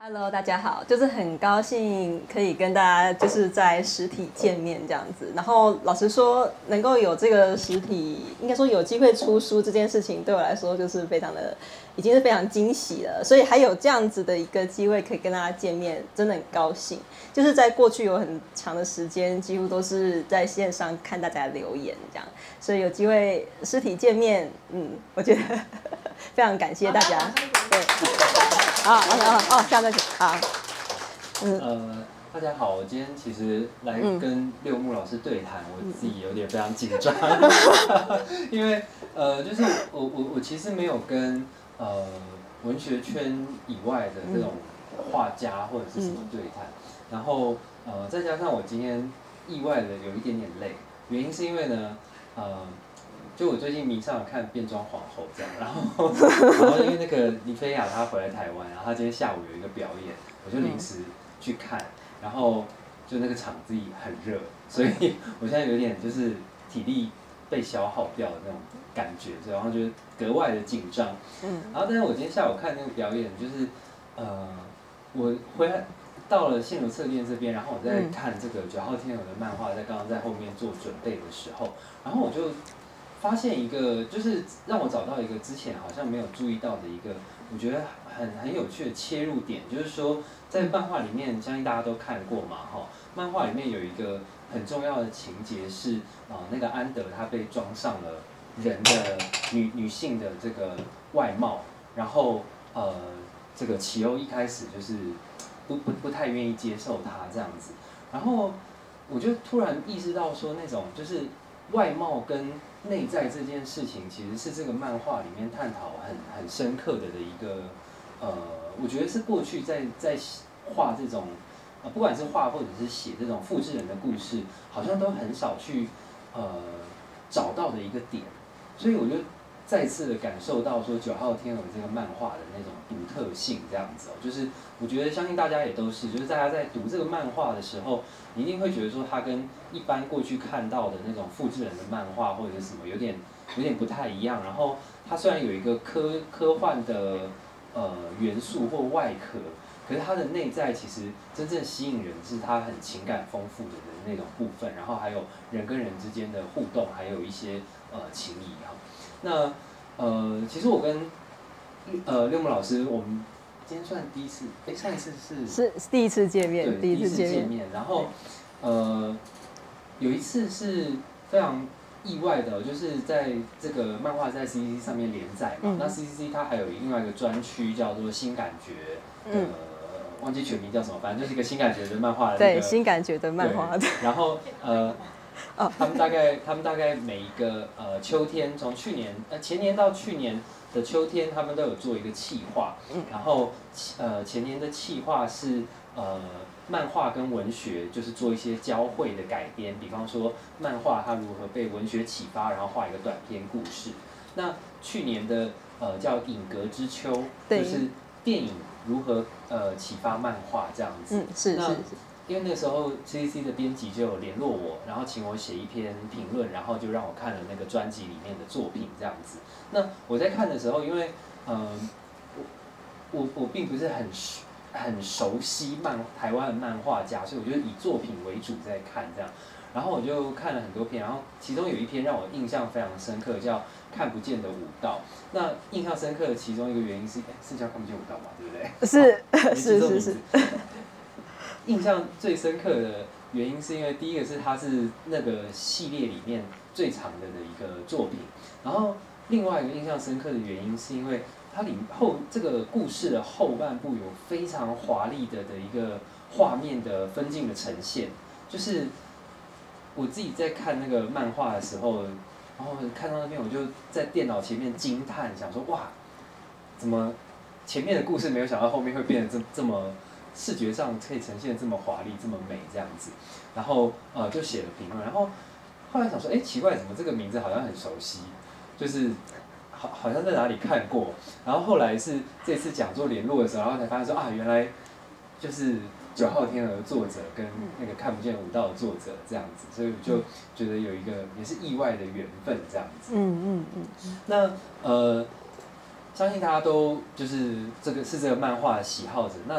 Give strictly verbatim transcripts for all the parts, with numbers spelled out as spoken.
Hello， 大家好，就是很高兴可以跟大家就是在实体见面这样子。然后老实说，能够有这个实体，应该说有机会出书这件事情，对我来说就是非常的，已经是非常惊喜了。所以还有这样子的一个机会可以跟大家见面，真的很高兴。就是在过去有很长的时间，几乎都是在线上看大家留言这样，所以有机会实体见面，嗯，我觉得非常感谢大家。对。好，好，好，哦，下面好， 嗯，呃，大家好，我今天其实来跟六木老师对谈，嗯、我自己有点非常紧张，因为呃，就是我我我其实没有跟呃文学圈以外的这种画家或者是什么对谈，嗯、然后呃再加上我今天意外的有一点点累，原因是因为呢，呃。就我最近迷上了看变装皇后这样，然后然后因为那个尼菲亚她回来台湾，然后她今天下午有一个表演，我就临时去看，然后就那个场地很热，所以我现在有点就是体力被消耗掉的那种感觉，然后就格外的紧张。嗯，然后但是我今天下午看那个表演，就是呃我回来到了线流侧店这边，然后我在看这个九号天鹅的漫画，在刚刚在后面做准备的时候，然后我就发现一个，就是让我找到一个之前好像没有注意到的一个，我觉得很很有趣的切入点，就是说在漫画里面，相信大家都看过嘛，哈，漫画里面有一个很重要的情节是，啊、呃，那个安德他被装上了人的女女性的这个外貌，然后呃，这个奇欧一开始就是不不不太愿意接受他这样子，然后我就突然意识到说，那种就是外貌跟内在这件事情，其实是这个漫画里面探讨很很深刻的的一个，呃，我觉得是过去在在画这种，呃，不管是画或者是写这种复制人的故事，好像都很少去呃找到的一个点，所以我就再次的感受到说九号天鹅这个漫画的那种独特性，这样子哦，就是我觉得相信大家也都是，就是大家在读这个漫画的时候，你一定会觉得说它跟一般过去看到的那种复制人的漫画或者是什么有点有点不太一样。然后它虽然有一个科科幻的呃元素或外壳，可是它的内在其实真正吸引人是它很情感丰富的那种部分，然后还有人跟人之间的互动，还有一些呃情谊哈。那呃，其实我跟呃六木老师，我们今天算第一次，哎，上一次是是第一次见面， 对，第一次见面。然后呃，有一次是非常意外的，就是在这个漫画在 C C C 上面连载嘛。嗯、那 C C C 它还有另外一个专区叫做新感觉，呃，嗯、忘记全名叫什么，反正就是一个新感觉的漫画的、那个。 对，新感觉的漫画。 然后呃。哦、他们大概，他们大概每一个呃秋天，从去年呃前年到去年的秋天，他们都有做一个企划，嗯、然后呃前年的企划是呃漫画跟文学，就是做一些交汇的改编，比方说漫画它如何被文学启发，然后画一个短篇故事。那去年的呃叫《影格之秋》，就是电影如何呃启发漫画这样子。 嗯，是是是。 因为那时候 C C C 的编辑就有联络我，然后请我写一篇评论，然后就让我看了那个专辑里面的作品这样子。那我在看的时候，因为嗯、呃，我我我并不是很很熟悉漫台湾的漫画家，所以我就以作品为主在看这样。然后我就看了很多篇，然后其中有一篇让我印象非常深刻，叫《看不见的舞蹈》。那印象深刻的其中一个原因是，是叫《看不见舞蹈》吧？对不对？ 是是是是。 印象最深刻的原因是因为第一个是它是那个系列里面最长的的一个作品，然后另外一个印象深刻的原因是因为它里后这个故事的后半部有非常华丽的的一个画面的分镜的呈现，就是我自己在看那个漫画的时候，然后看到那边我就在电脑前面惊叹，想说哇，怎么前面的故事没有想到后面会变得这这么。视觉上可以呈现这么华丽、这么美这样子，然后呃就写了评论，然后后来想说，哎，奇怪，怎么这个名字好像很熟悉，就是好好像在哪里看过，然后后来是这次讲座联络的时候，然后才发现说啊，原来就是九号天鹅的作者跟那个看不见舞蹈的作者这样子，所以我就觉得有一个也是意外的缘分这样子。嗯嗯嗯。那呃。相信大家都就是这个是这个漫画的喜好者，那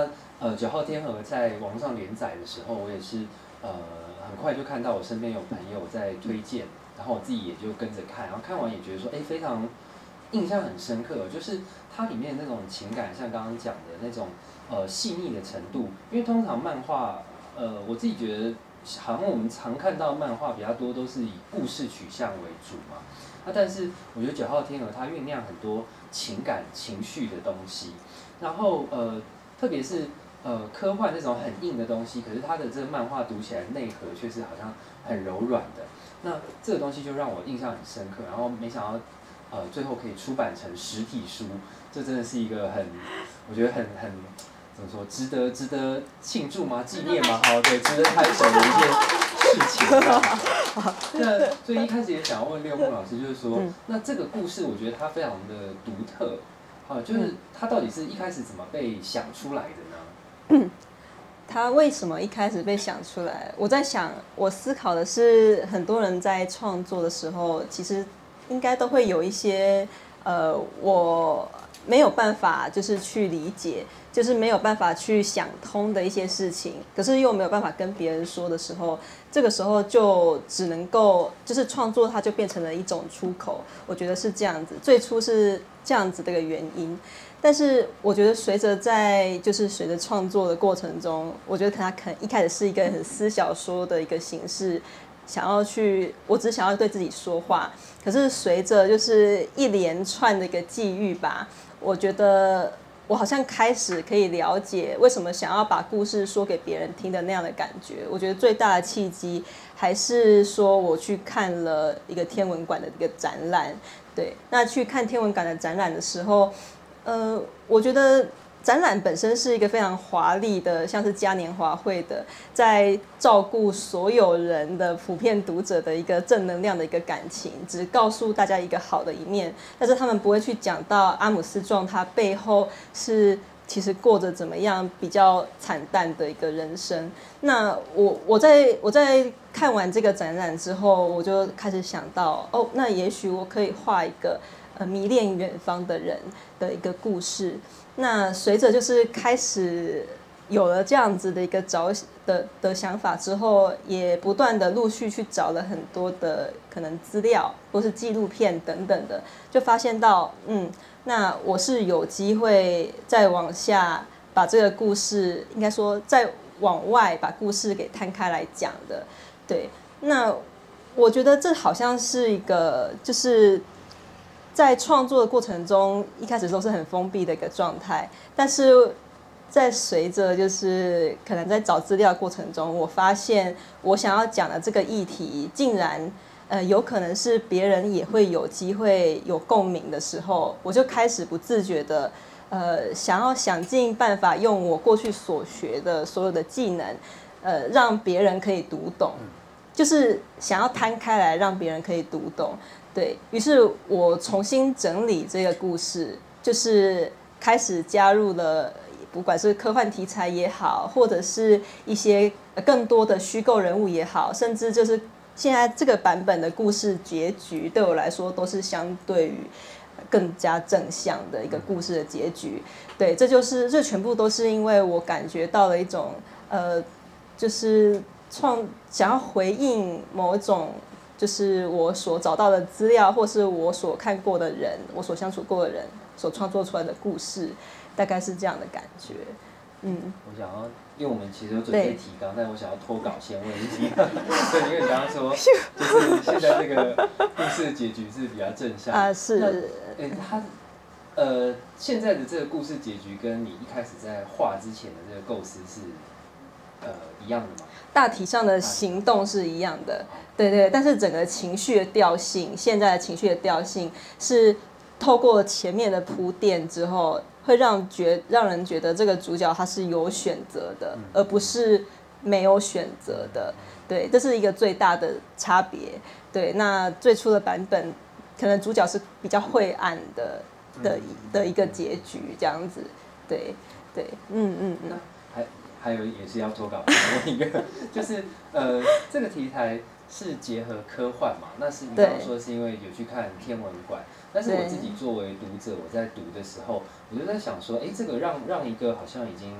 呃九号天鹅在网上连载的时候，我也是呃很快就看到我身边有朋友在推荐，然后我自己也就跟着看，然后看完也觉得说，哎，非常印象很深刻，就是它里面那种情感，像刚刚讲的那种呃细腻的程度，因为通常漫画，呃，我自己觉得好像我们常看到漫画比较多都是以故事取向为主嘛，那但是我觉得九号天鹅它酝酿很多情感情绪的东西，然后呃特别是呃科幻那种很硬的东西，可是它的这个漫画读起来内核却是好像很柔软的，那这个东西就让我印象很深刻，然后没想到呃最后可以出版成实体书，这真的是一个很我觉得很很怎么说值得值得庆祝吗？纪念吗？好，对，值得拍手的一件事情。那所以一开始也想要问六梦老师，就是说，嗯、那这个故事我觉得它非常的独特，好，就是它到底是一开始怎么被想出来的呢？ 嗯，它为什么一开始被想出来？我在想，我思考的是，很多人在创作的时候，其实应该都会有一些呃，我没有办法就是去理解。就是没有办法去想通的一些事情，可是又没有办法跟别人说的时候，这个时候就只能够就是创作，它就变成了一种出口。我觉得是这样子，最初是这样子的一个原因。但是我觉得随着在就是随着创作的过程中，我觉得它可能一开始是一个很私小说的一个形式，想要去，我只想要对自己说话。可是随着就是一连串的一个际遇吧，我觉得。我好像开始可以了解为什么想要把故事说给别人听的那样的感觉。我觉得最大的契机还是说我去看了一个天文馆的一个展览，对，那去看天文馆的展览的时候，呃，我觉得展览本身是一个非常华丽的，像是嘉年华会的，在照顾所有人的普遍读者的一个正能量的一个感情，只告诉大家一个好的一面，但是他们不会去讲到阿姆斯壮他背后是其实过着怎么样比较惨淡的一个人生。那我我在我在看完这个展览之后，我就开始想到，哦，那也许我可以画一个呃迷恋远方的人的一个故事。那随着就是开始有了这样子的一个找的的想法之后，也不断的陆续去找了很多的可能资料或是纪录片等等的，就发现到，嗯，那我是有机会再往下把这个故事，应该说再往外把故事给摊开来讲的，对。那我觉得这好像是一个就是。在创作的过程中，一开始都是很封闭的一个状态，但是在随着就是可能在找资料的过程中，我发现我想要讲的这个议题，竟然呃有可能是别人也会有机会有共鸣的时候，我就开始不自觉的呃想要想尽办法用我过去所学的所有的技能，呃让别人可以读懂，就是想要摊开来让别人可以读懂。对，于是我重新整理这个故事，就是开始加入了不管是科幻题材也好，或者是一些更多的虚构人物也好，甚至就是现在这个版本的故事结局对我来说都是相对于更加正向的一个故事的结局。对，这就是这全部都是因为我感觉到了一种呃，就是创想要回应某种。就是我所找到的资料，或是我所看过的人，我所相处过的人所创作出来的故事，大概是这样的感觉。嗯， 我想要，因为我们其实有准备提纲，但我想要脱稿先问一题。对，因为你刚刚说，就是现在这个故事的结局是比较正向啊，是。 哎，他呃，现在的这个故事结局跟你一开始在画之前的这个构思是呃一样的吗？ 大体上的行动是一样的，对对，但是整个情绪的调性，现在的情绪的调性是透过前面的铺垫之后，会让觉让人觉得这个主角他是有选择的，而不是没有选择的。对，这是一个最大的差别。对，那最初的版本可能主角是比较晦暗的的的一个结局，这样子。对对，嗯嗯嗯。 还有也是要脱稿问一个，就是呃，这个题材是结合科幻嘛？那是你刚刚说是因为有去看天文馆，但是我自己作为读者，我在读的时候，我就在想说，哎，这个让让一个好像已经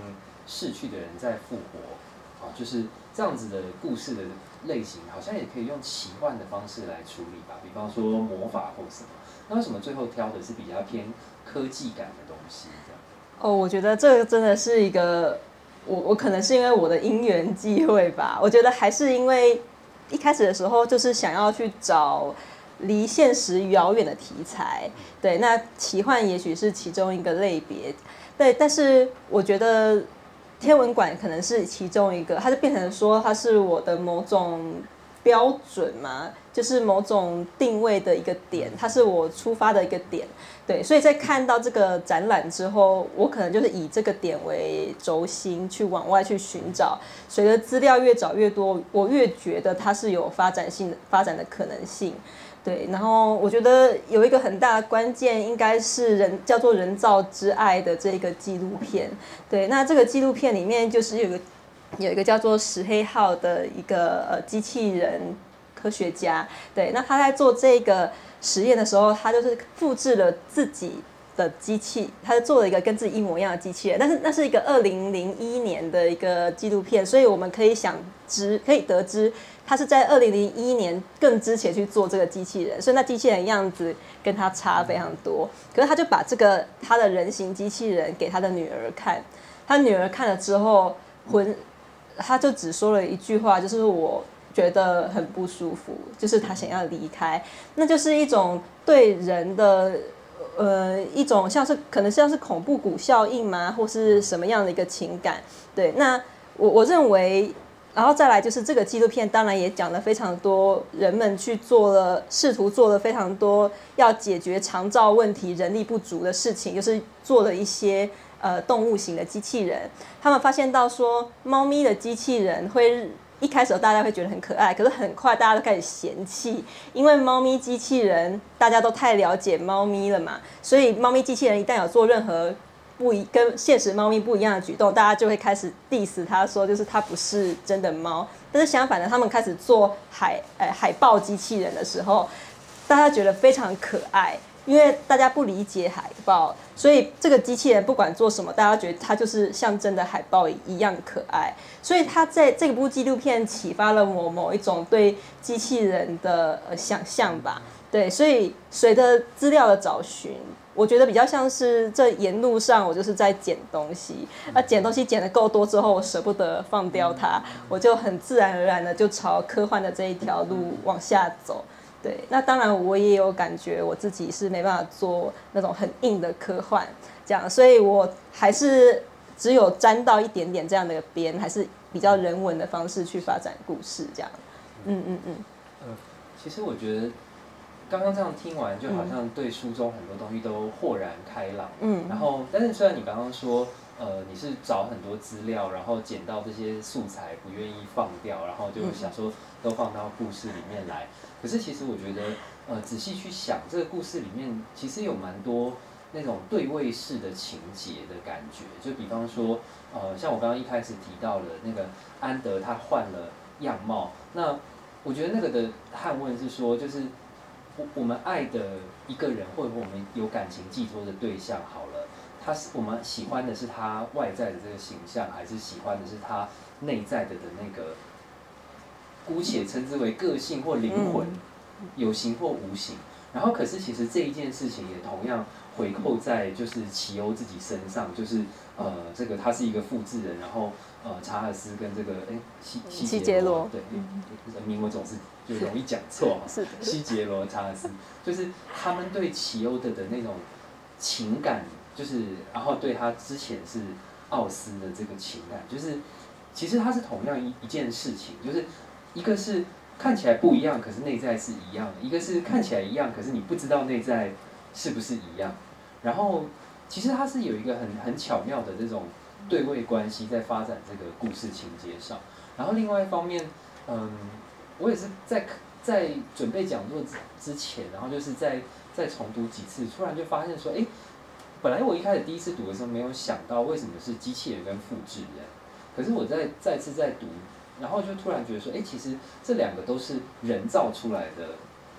逝去的人再复活，啊，就是这样子的故事的类型，好像也可以用奇幻的方式来处理吧，比方说魔法或什么。那为什么最后挑的是比较偏科技感的东西？这样？ 哦，我觉得这个真的是一个，我我可能是因为我的因缘际会吧，我觉得还是因为一开始的时候就是想要去找离现实遥远的题材，对，那奇幻也许是其中一个类别，对，但是我觉得天文馆可能是其中一个，它就变成说它是我的某种标准嘛，就是某种定位的一个点，它是我出发的一个点，对，所以在看到这个展览之后，我可能就是以这个点为轴心去往外去寻找，随着资料越找越多，我越觉得它是有发展性的发展的可能性。对，然后我觉得有一个很大的关键，应该是人叫做《人造之爱》的这个纪录片。对，那这个纪录片里面就是有一个有一个叫做石黑浩的一个呃机器人科学家。对，那他在做这个实验的时候，他就是复制了自己的机器，他做了一个跟自己一模一样的机器人，但是那是一个二零零一年的一个纪录片，所以我们可以想知可以得知。他是在二零零一年更之前去做这个机器人，所以那机器人样子跟他差非常多。可是他就把这个他的人形机器人给他的女儿看，他女儿看了之后，浑他就只说了一句话，就是我觉得很不舒服，就是他想要离开，那就是一种对人的呃一种像是可能像是恐怖谷效应吗，或是什么样的一个情感？对，那我我认为。然后再来就是这个纪录片，当然也讲了非常多，人们去做了，试图做了非常多要解决长照问题、人力不足的事情，就是做了一些呃动物型的机器人。他们发现到说，猫咪的机器人会一开始大家会觉得很可爱，可是很快大家都开始嫌弃，因为猫咪机器人大家都太了解猫咪了嘛，所以猫咪机器人一旦有做任何不一跟现实猫咪不一样的举动，大家就会开始 diss 他说，就是它不是真的猫。但是相反的，他们开始做海呃海豹机器人的时候，大家觉得非常可爱，因为大家不理解海豹，所以这个机器人不管做什么，大家觉得它就是像真的海豹一样可爱。所以它在这部纪录片启发了我某一种对机器人的呃想象吧。对，所以随着资料的找寻。我觉得比较像是这沿路上我就是在捡东西，那捡东西捡得够多之后，我舍不得放掉它，我就很自然而然的就朝科幻的这一条路往下走。对，那当然我也有感觉我自己是没办法做那种很硬的科幻，这样，所以我还是只有沾到一点点这样的边，还是比较人文的方式去发展故事，这样。嗯嗯嗯。 呃，其实我觉得。刚刚这样听完，就好像对书中很多东西都豁然开朗。嗯，然后，但是虽然你刚刚说，呃，你是找很多资料，然后捡到这些素材，不愿意放掉，然后就想说都放到故事里面来。可是其实我觉得，呃，仔细去想，这个故事里面其实有蛮多那种对位式的情节的感觉。就比方说，呃，像我刚刚一开始提到了那个安德他换了样貌，那我觉得那个的捍卫是说，就是。我我们爱的一个人，或者我们有感情寄托的对象，好了，他是我们喜欢的是他外在的这个形象，还是喜欢的是他内在的的那个，姑且称之为个性或灵魂，有形或无形。然后，可是其实这一件事情也同样回扣在就是奇欧自己身上，就是呃，这个他是一个复制人，然后呃，查尔斯跟这个哎西西杰罗，对，人名我总是就容易讲错哈，西杰罗查尔斯，就是他们对奇欧的的那种情感，就是然后对他之前是奥斯的这个情感，就是其实它是同样一一件事情，就是一个是。看起来不一样，可是内在是一样的；一个是看起来一样，可是你不知道内在是不是一样。然后，其实它是有一个很很巧妙的这种对位关系在发展这个故事情节上。然后另外一方面，嗯，我也是在在准备讲座之前，然后就是在再重读几次，突然就发现说，哎，本来我一开始第一次读的时候没有想到为什么是机器人跟复制人，可是我在再次在读。然后就突然觉得说，哎，其实这两个都是人造出来的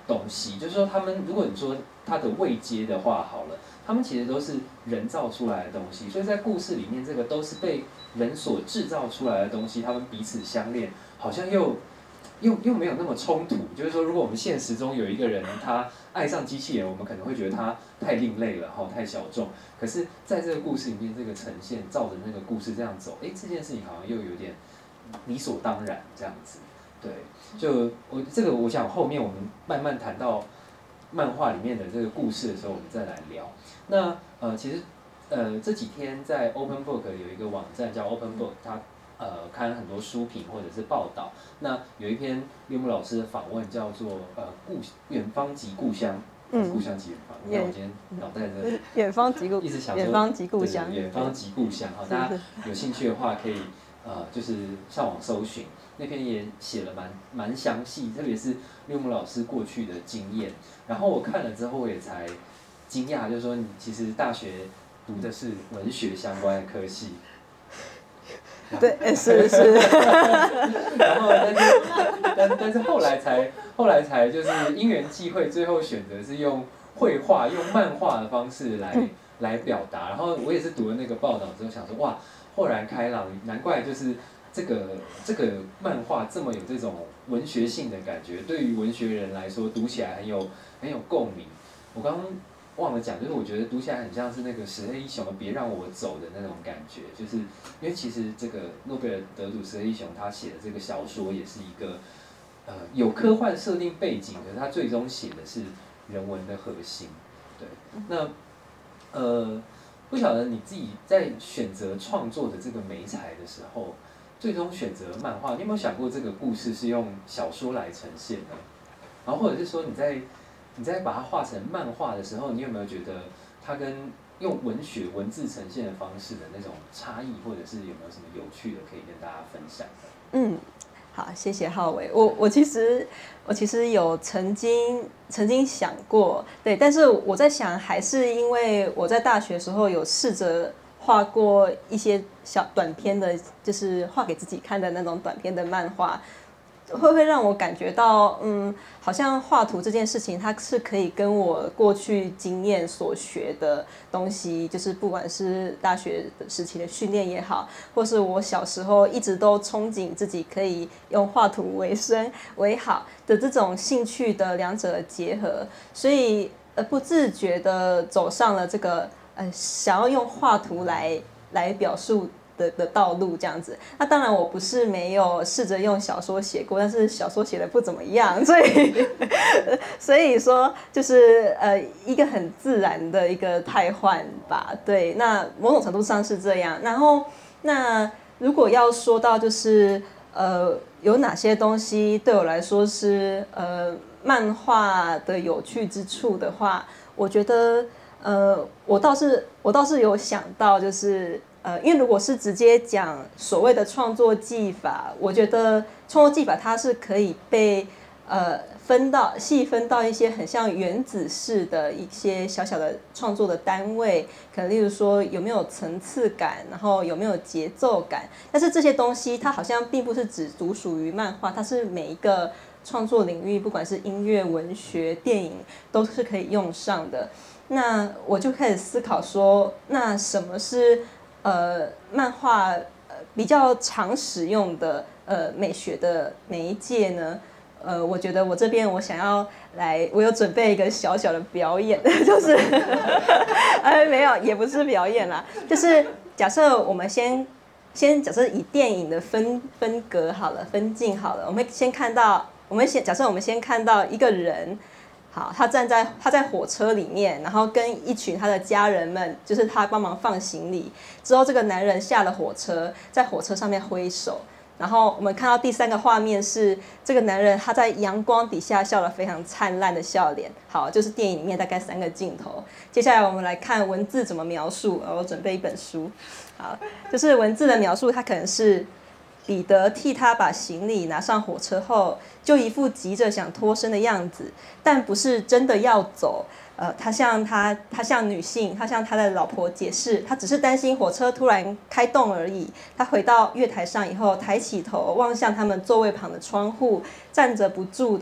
东西，就是说他们如果你说它的位阶的话，好了，他们其实都是人造出来的东西，所以在故事里面，这个都是被人所制造出来的东西，他们彼此相恋，好像又又又没有那么冲突。就是说，如果我们现实中有一个人他爱上机器人，我们可能会觉得他太另类了，哈，太小众。可是在这个故事里面，这个呈现照着那个故事这样走，哎，这件事情好像又有点理所当然这样子。对，就我这个，我想后面我们慢慢谈到漫画里面的这个故事的时候，我们再来聊。那呃，其实呃这几天在 Open Book 有一个网站叫 Open Book， 它呃刊很多书评或者是报道。那有一篇岳木老师的访问叫做呃故远方即故乡。嗯，故乡即远方。你看我今天脑袋在远方即故， 一直想说远方即故乡， 远方即故乡。好，大家有兴趣的话可以呃就是上网搜寻。那篇也写了蛮蛮详细，特别是岳木老师过去的经验。然后我看了之后，我也才惊讶，就是说你其实大学读的是文学相关的科系。 对，是是。 然后，但是，但但是后来才后来才就是因缘际会，最后选择是用绘画、用漫画的方式来来表达。然后我也是读了那个报道之后，想说哇，豁然开朗，难怪就是。这个这个漫画这么有这种文学性的感觉，对于文学人来说读起来很有很有共鸣。我刚刚忘了讲，就是我觉得读起来很像是那个石黑一雄的《别让我走》的那种感觉，就是因为其实这个诺贝尔得主石黑一雄他写的这个小说也是一个呃有科幻设定背景，可是他最终写的是人文的核心。对，那呃不晓得你自己在选择创作的这个媒材的时候。最终选择漫画，你有没有想过这个故事是用小说来呈现的？然后或者是说你在你在把它画成漫画的时候，你有没有觉得它跟用文学文字呈现的方式的那种差异，或者是有没有什么有趣的可以跟大家分享的？ 嗯，好，谢谢浩伟。我我其实我其实有曾经曾经想过，对，但是我在想，还是因为我在大学的时候有试着。画过一些小短篇的，就是画给自己看的那种短篇的漫画，会不会让我感觉到，嗯，好像画图这件事情，它是可以跟我过去经验所学的东西，就是不管是大学时期的训练也好，或是我小时候一直都憧憬自己可以用画图为生为好的这种兴趣的两者结合，所以呃不自觉的走上了这个。呃，想要用画图来来表述的的道路这样子，那当然我不是没有试着用小说写过，但是小说写的不怎么样，所以所以说就是呃一个很自然的一个汰换吧，对，那某种程度上是这样。然后那如果要说到就是呃有哪些东西对我来说是呃漫画的有趣之处的话，我觉得。呃，我倒是我倒是有想到，就是呃，因为如果是直接讲所谓的创作技法，我觉得创作技法它是可以被呃分到细分到一些很像原子式的一些小小的创作的单位，可能例如说有没有层次感，然后有没有节奏感，但是这些东西它好像并不是只独属于漫画，它是每一个创作领域，不管是音乐、文学、电影，都是可以用上的。那我就开始思考说，那什么是呃漫画呃比较常使用的呃美学的媒介呢？呃，我觉得我这边我想要来，我有准备一个小小的表演，就是哎没有，也不是表演啦，就是假设我们先先假设以电影的分分隔好了，分镜好了，我们先看到，我们先假设我们先看到一个人。好，他站在他在火车里面，然后跟一群他的家人们，就是他帮忙放行李。之后，这个男人下了火车，在火车上面挥手。然后我们看到第三个画面是这个男人他在阳光底下笑了非常灿烂的笑脸。好，就是电影里面大概三个镜头。接下来我们来看文字怎么描述。我准备一本书，好，就是文字的描述，它可能是。彼得替他把行李拿上火车后，就一副急着想脱身的样子，但不是真的要走。呃，他向他，他向女性，他向他的老婆解释，他只是担心火车突然开动而已。他回到月台上以后，抬起头望向他们座位旁的窗户，站着不住的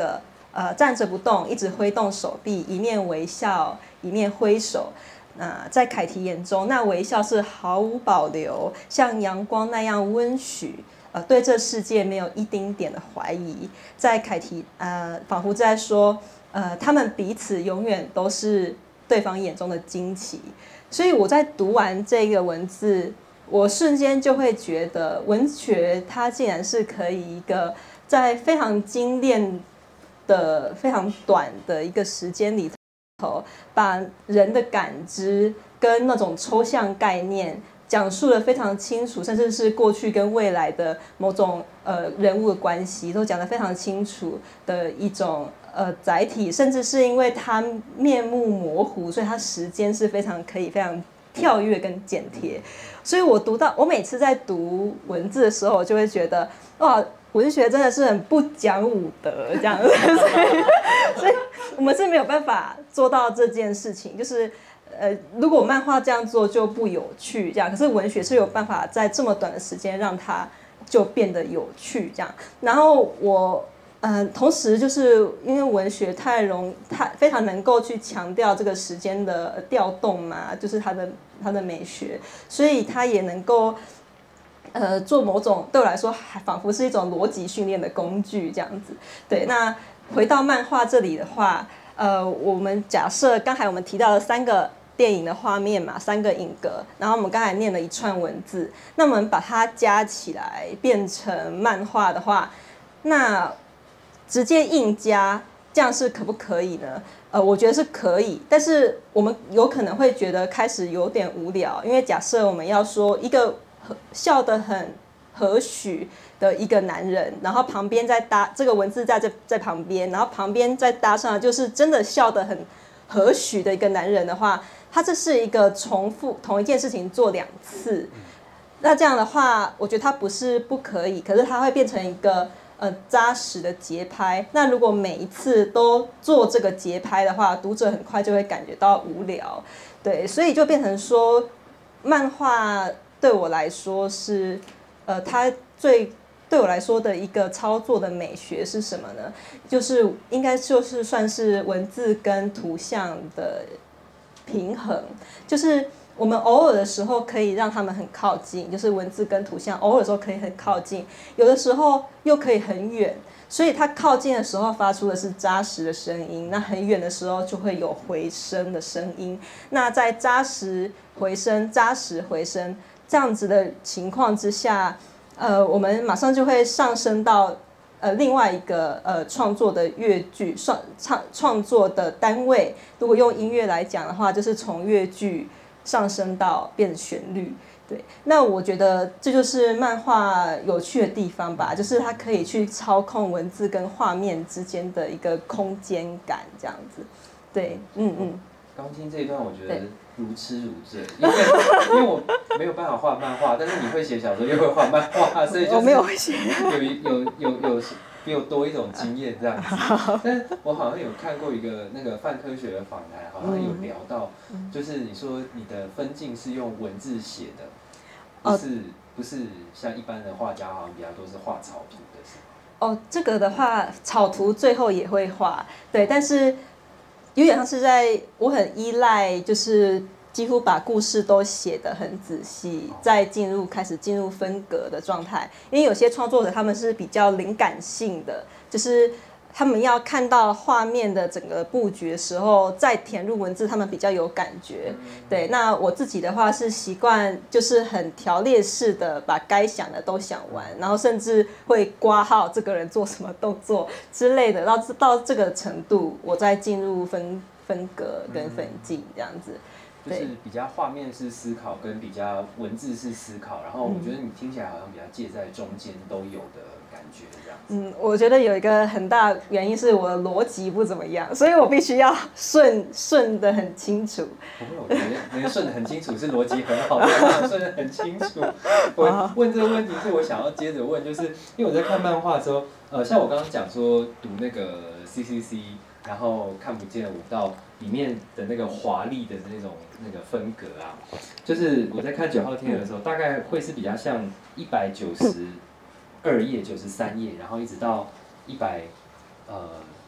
呃站着不动，一直挥动手臂，一面微笑，一面挥手。那在凯提眼中，那微笑是毫无保留，像阳光那样温煦。呃，对这世界没有一丁点的怀疑。在凯提，呃，仿佛在说，呃，他们彼此永远都是对方眼中的惊奇。所以我在读完这个文字，我瞬间就会觉得，文学它竟然是可以一个在非常精炼的、非常短的一个时间里头，把人的感知跟那种抽象概念讲述的非常清楚，甚至是过去跟未来的某种呃人物的关系都讲得非常清楚的一种呃载体，甚至是因为它面目模糊，所以它时间是非常可以非常跳跃跟剪贴。所以我读到我每次在读文字的时候，我就会觉得哇，文学真的是很不讲武德这样子，所以所以我们是没有办法做到这件事情，就是。呃，如果漫画这样做就不有趣，这样，可是文学是有办法在这么短的时间让它就变得有趣，这样。然后我，呃，同时就是因为文学太容，太非常能够去强调这个时间的调动嘛，就是它的它的美学，所以它也能够，呃，做某种对我来说还仿佛是一种逻辑训练的工具，这样子。对，那回到漫画这里的话，呃，我们假设刚才我们提到的三个。电影的画面嘛，三个影格，然后我们刚才念了一串文字，那我们把它加起来变成漫画的话，那直接硬加，这样是可不可以呢？呃，我觉得是可以，但是我们有可能会觉得开始有点无聊，因为假设我们要说一个笑得很和煦的一个男人，然后旁边再搭这个文字在这在旁边，然后旁边再搭上就是真的笑得很和煦的一个男人的话。它这是一个重复同一件事情做两次，那这样的话，我觉得它不是不可以，可是它会变成一个呃扎实的节拍。那如果每一次都做这个节拍的话，读者很快就会感觉到无聊，对，所以就变成说，漫画对我来说是呃，它最对我来说的一个操作的美学是什么呢？就是应该就是算是文字跟图像的。平衡就是我们偶尔的时候可以让他们很靠近，就是文字跟图像偶尔的时候可以很靠近，有的时候又可以很远，所以它靠近的时候发出的是扎实的声音，那很远的时候就会有回声的声音。那在扎实回声、扎实回声这样子的情况之下，呃，我们马上就会上升到。呃，另外一个呃创作的乐句创创创作的单位，如果用音乐来讲的话，就是从乐句上升到变成旋律。对，那我觉得这就是漫画有趣的地方吧，就是它可以去操控文字跟画面之间的一个空间感，这样子。对，嗯嗯。 刚听这一段，我觉得如痴如醉，因为因为我没有办法画漫画，但是你会写小说又会画漫画，所以就是我没有会写， 有有有有比我多一种经验这样子。但是我好像有看过一个那个泛科学的访谈，好像有聊到，就是你说你的分镜是用文字写的，不是不是像一般的画家好像比较多是画草图的是吗？ 哦，这个的话，草图最后也会画，对，但是。有点像是在，我很依赖，就是几乎把故事都写得很仔细，再进入开始进入分格的状态。因为有些创作者他们是比较灵感性的，就是他们要看到画面的整个布局的时候，再填入文字，他们比较有感觉。对，那我自己的话是习惯就是很条列式的把该想的都想完，然后甚至会括号这个人做什么动作之类的，到到这个程度，我再进入分分格跟分镜这样子。 就是比较画面式思考跟比较文字式思考，然后我觉得你听起来好像比较介在中间都有的感觉这样子。 嗯，我觉得有一个很大原因是我的逻辑不怎么样，所以我必须要顺顺得很清楚。 不会，我觉得能顺得很清楚是逻辑很好的，顺得很清楚。我问这个问题是我想要接着问，就是因为我在看漫画的时候，呃，像我刚刚讲说读那个 C C C。然后看不见的舞蹈里面的那个华丽的那种那个分格啊，就是我在看九号天鹅的时候，大概会是比较像一百九十二页、九十三页，然后一直到一百呃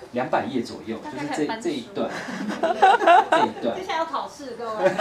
两百页左右，就是这这一段，这一段。 接下来要考试，各位。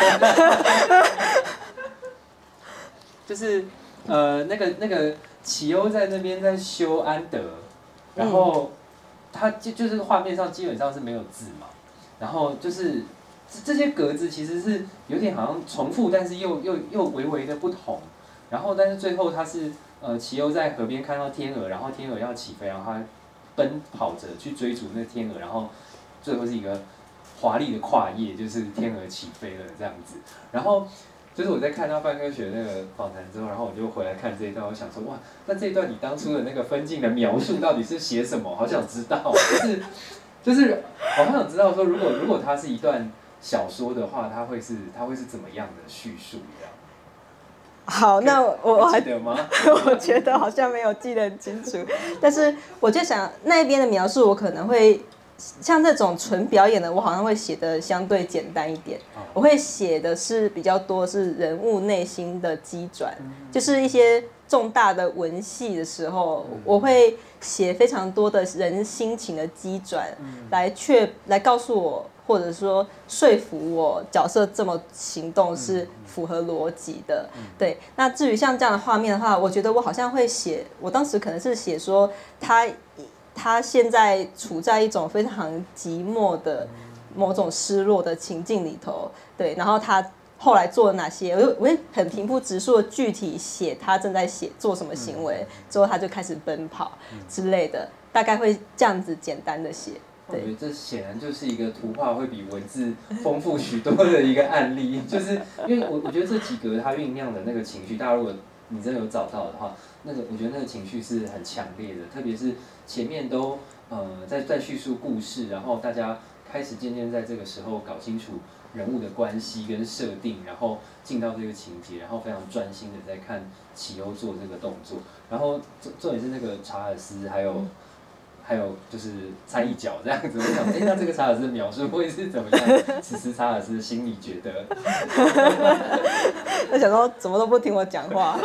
就是呃那个那个启欧在那边在修安德，然后他就就是画面上基本上是没有字嘛，然后就是这些格子其实是有点好像重复，但是又又又微微的不同。然后但是最后他是呃启欧在河边看到天鹅，然后天鹅要起飞，然后他奔跑着去追逐那天鹅，然后最后是一个华丽的跨页，就是天鹅起飞了这样子。然后就是我在看到范科学那个访谈之后，然后我就回来看这一段，我想说哇，那这一段你当初的那个分镜的描述到底是写什么？好想知道，就是就是我好想知道说，如果如果它是一段小说的话，它会是它会是怎么样的叙述这样？ 好，那我我还记得吗？ 我觉得好像没有记得很清楚，但是我就想那边的描述，我可能会像这种纯表演的，我好像会写的相对简单一点。我会写的是比较多是人物内心的机转，就是一些重大的文戏的时候，我会写非常多的人心情的机转，来确来告诉我，或者说说服我角色这么行动是符合逻辑的。对，那至于像这样的画面的话，我觉得我好像会写，我当时可能是写说他他现在处在一种非常寂寞的某种失落的情境里头，对，然后他后来做了哪些，我我会很平铺直述的具体写他正在写做什么行为，之后他就开始奔跑之类的，大概会这样子简单的写。 我觉得这显然就是一个图画会比文字丰富许多的一个案例，就是因为我我觉得这几格它酝酿的那个情绪，大家如果你真的有找到的话，那个我觉得那个情绪是很强烈的，特别是前面都呃在在叙述故事，然后大家开始渐渐在这个时候搞清楚人物的关系跟设定，然后进到这个情节，然后非常专心的在看启欧做这个动作，然后重重点是那个查尔斯还有。嗯还有就是掺一脚这样子，我想，哎、欸，那这个查尔斯的描述会是怎么样？此时查尔斯心里觉得， 我想说怎么都不听我讲话，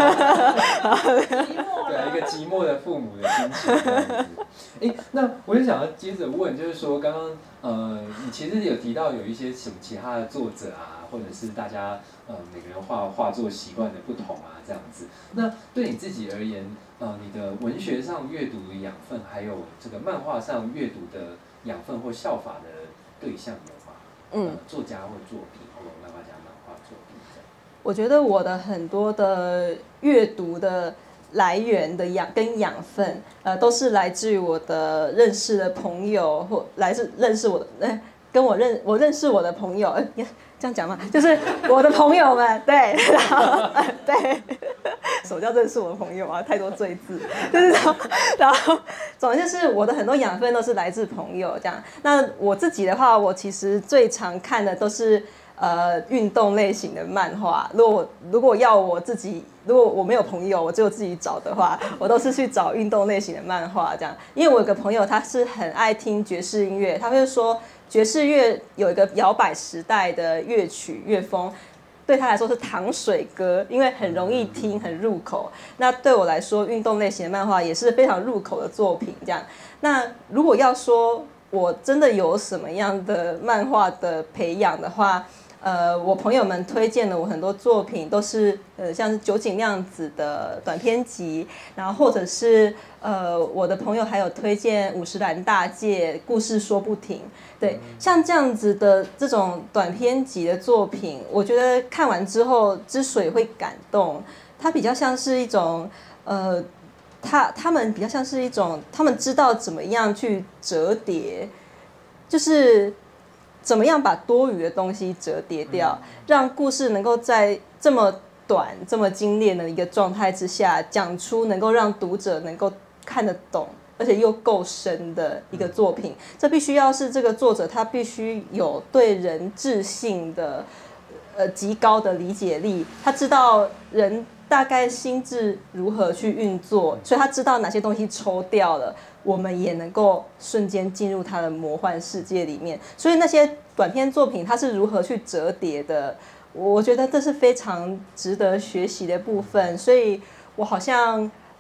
对啊，一个寂寞的父母的心情这样子。哎、欸，那我就想要接着问，就是说，刚刚呃，你其实有提到有一些什么其他的作者啊，或者是大家呃每个人画画作习惯的不同啊，这样子。那对你自己而言，呃，你的文学上阅读的养分，还有这个漫画上阅读的养分或效法的对象有吗？嗯、呃，作家或作品，或漫画家、漫画作品这样。 我觉得我的很多的阅读的来源的养跟养分，呃，都是来自于我的认识的朋友，或来自认识我的，呃、跟我认我认识我的朋友，呃、这样讲嘛，就是我的朋友们，对，然后对。什么叫认识我的朋友啊？太多赘字，就是然后，然后总之就是我的很多养分都是来自朋友这样。那我自己的话，我其实最常看的都是呃运动类型的漫画。如果如果要我自己，如果我没有朋友，我只有自己找的话，我都是去找运动类型的漫画这样。因为我有个朋友，他是很爱听爵士音乐，他会说爵士乐有一个摇摆时代的乐曲乐风。对他来说是糖水歌，因为很容易听，很入口。那对我来说，运动类型的漫画也是非常入口的作品。这样，那如果要说我真的有什么样的漫画的培养的话，呃，我朋友们推荐了我很多作品，都是呃像是酒井亮子的短篇集，然后或者是呃我的朋友还有推荐五十岚大介故事说不停。对，像这样子的这种短篇集的作品，我觉得看完之后之所以会感动，它比较像是一种呃，他他们比较像是一种，他们知道怎么样去折叠，就是怎么样把多余的东西折叠掉，让故事能够在这么短、这么精炼的一个状态之下，讲出能够让读者能够看得懂。而且又够深的一个作品，这必须要是这个作者他必须有对人智性的呃极高的理解力，他知道人大概心智如何去运作，所以他知道哪些东西抽掉了，我们也能够瞬间进入他的魔幻世界里面。所以那些短篇作品它是如何去折叠的，我觉得这是非常值得学习的部分。所以我好像。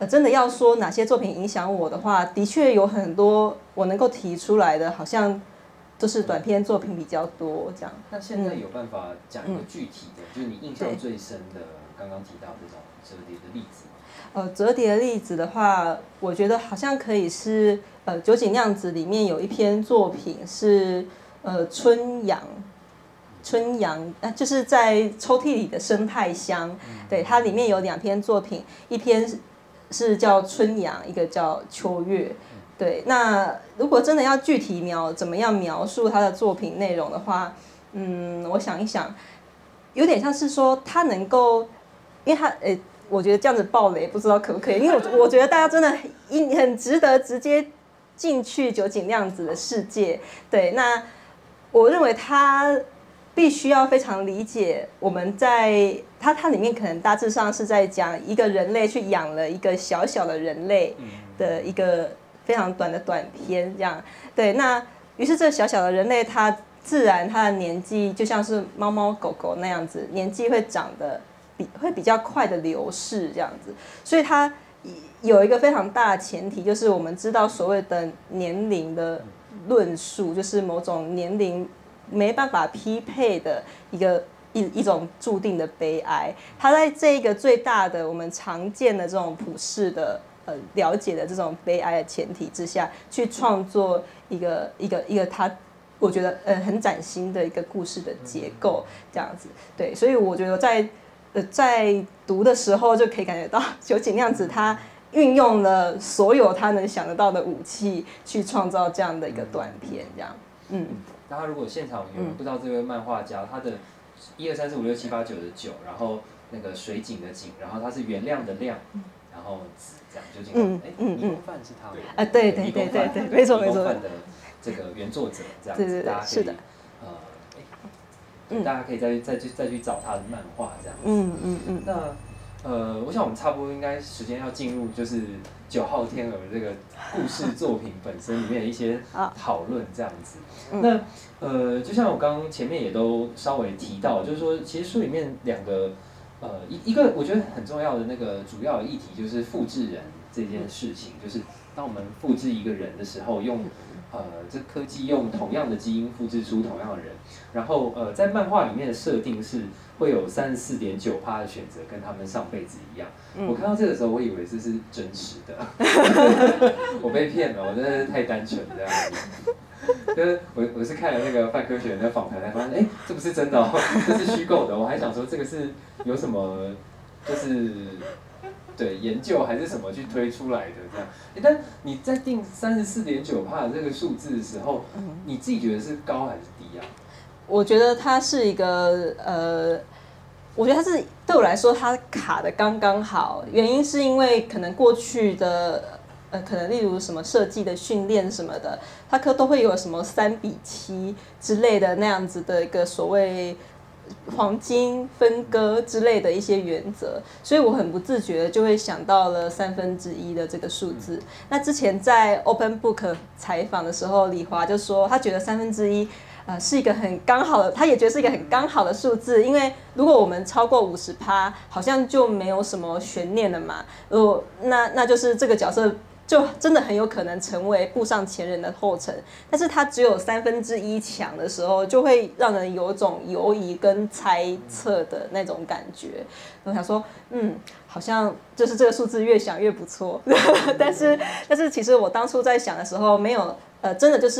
呃，真的要说哪些作品影响我的话，的确有很多我能够提出来的，好像都是短篇作品比较多这样。 那现在有办法讲一个具体的，嗯、就是你印象最深的，刚刚提到这种折叠的例子。 呃，折叠的例子的话，我觉得好像可以是呃酒井酿子里面有一篇作品是呃春阳。春阳，呃，就是在抽屉里的生态箱，对，它里面有两篇作品，一篇是叫春阳，一个叫秋月，对。那如果真的要具体描怎么样描述他的作品内容的话，嗯，我想一想，有点像是说他能够，因为他，呃，我觉得这样子爆雷不知道可不可以，因为我我觉得大家真的很很值得直接进去酒井酿子的世界，对。那我认为他必须要非常理解我们在它它里面可能大致上是在讲一个人类去养了一个小小的人类的一个非常短的短片这样，对。那于是这小小的人类它自然它的年纪就像是猫猫狗狗那样子，年纪会长得比会比较快的流逝这样子，所以它有一个非常大的前提，就是我们知道所谓的年龄的论述，就是某种年龄没办法匹配的一个一一种注定的悲哀。他在这个最大的我们常见的这种普世的呃了解的这种悲哀的前提之下，去创作一个一个一个他我觉得呃很崭新的一个故事的结构这样子。对，所以我觉得在呃在读的时候就可以感觉到酒井酿子他运用了所有他能想得到的武器去创造这样的一个短片这样。嗯。 大家如果现场有人不知道这位漫画家，他的一二三四五六七八九的九，然后那个水井的井，然后它是原谅的谅，然后子这样究竟哎，迷宫饭是他们啊，对对对对对，没错没错。迷宫饭的这个原作者这样子，大家可以呃，对，大家可以再再去再去找他的漫画这样子。嗯嗯嗯。那呃，我想我们差不多应该时间要进入就是九号天鹅这个故事作品本身里面的一些讨论这样子。那呃，就像我刚刚前面也都稍微提到，就是说其实书里面两个呃一一个我觉得很重要的那个主要的议题就是复制人这件事情，就是当我们复制一个人的时候，用呃这科技用同样的基因复制出同样的人，然后呃在漫画里面的设定是会有三十四点九趴的选择跟他们上辈子一样。嗯、我看到这个时候，我以为这是真实的，我被骗了，我真的是太单纯这样子。就是我我是看了那个范科学的访谈才发现，哎、欸，这不是真的哦，这是虚构的。我还想说这个是有什么，就是对研究还是什么去推出来的这样。欸、但你在定三十四点九帕这个数字的时候，你自己觉得是高还是低啊？ 我觉得它是一个呃，我觉得它是对我来说它卡的刚刚好，原因是因为可能过去的。呃，可能例如什么设计的训练什么的，它可都会有什么三比七之类的那样子的一个所谓黄金分割之类的一些原则，所以我很不自觉的就会想到了三分之一的这个数字。那之前在 Open Book 采访的时候，李华就说他觉得三分之一。呃，是一个很刚好的，他也觉得是一个很刚好的数字，因为如果我们超过五十趴，好像就没有什么悬念了嘛。呃，那那就是这个角色就真的很有可能成为步上前人的后尘，但是他只有三分之一强的时候，就会让人有种犹疑跟猜测的那种感觉。我想说，嗯，好像就是这个数字越想越不错，但是但是其实我当初在想的时候，没有呃，真的就是。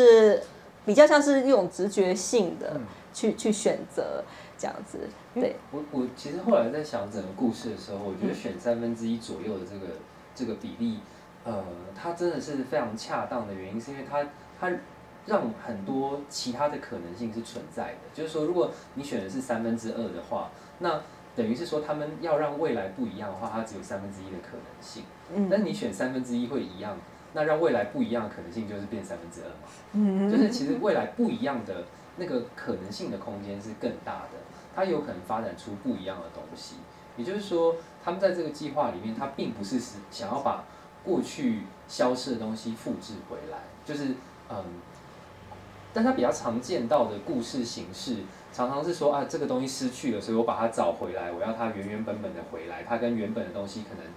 比较像是一种直觉性的去、嗯、去选择这样子，对。 我我其实后来在想整个故事的时候，我觉得选三分之一左右的这个这个比例，呃，它真的是非常恰当的原因，是因为它它让很多其他的可能性是存在的。就是说，如果你选的是三分之二的话，那等于是说他们要让未来不一样的话，它只有三分之一的可能性。嗯。但你选三分之一会一样。那让未来不一样的可能性就是变三分之二嘛，嗯、就是其实未来不一样的那个可能性的空间是更大的，它有可能发展出不一样的东西。也就是说，他们在这个计划里面，他并不是想要把过去消失的东西复制回来，就是嗯，但它比较常见到的故事形式，常常是说啊，这个东西失去了，所以我把它找回来，我要它原原本本的回来，它跟原本的东西可能。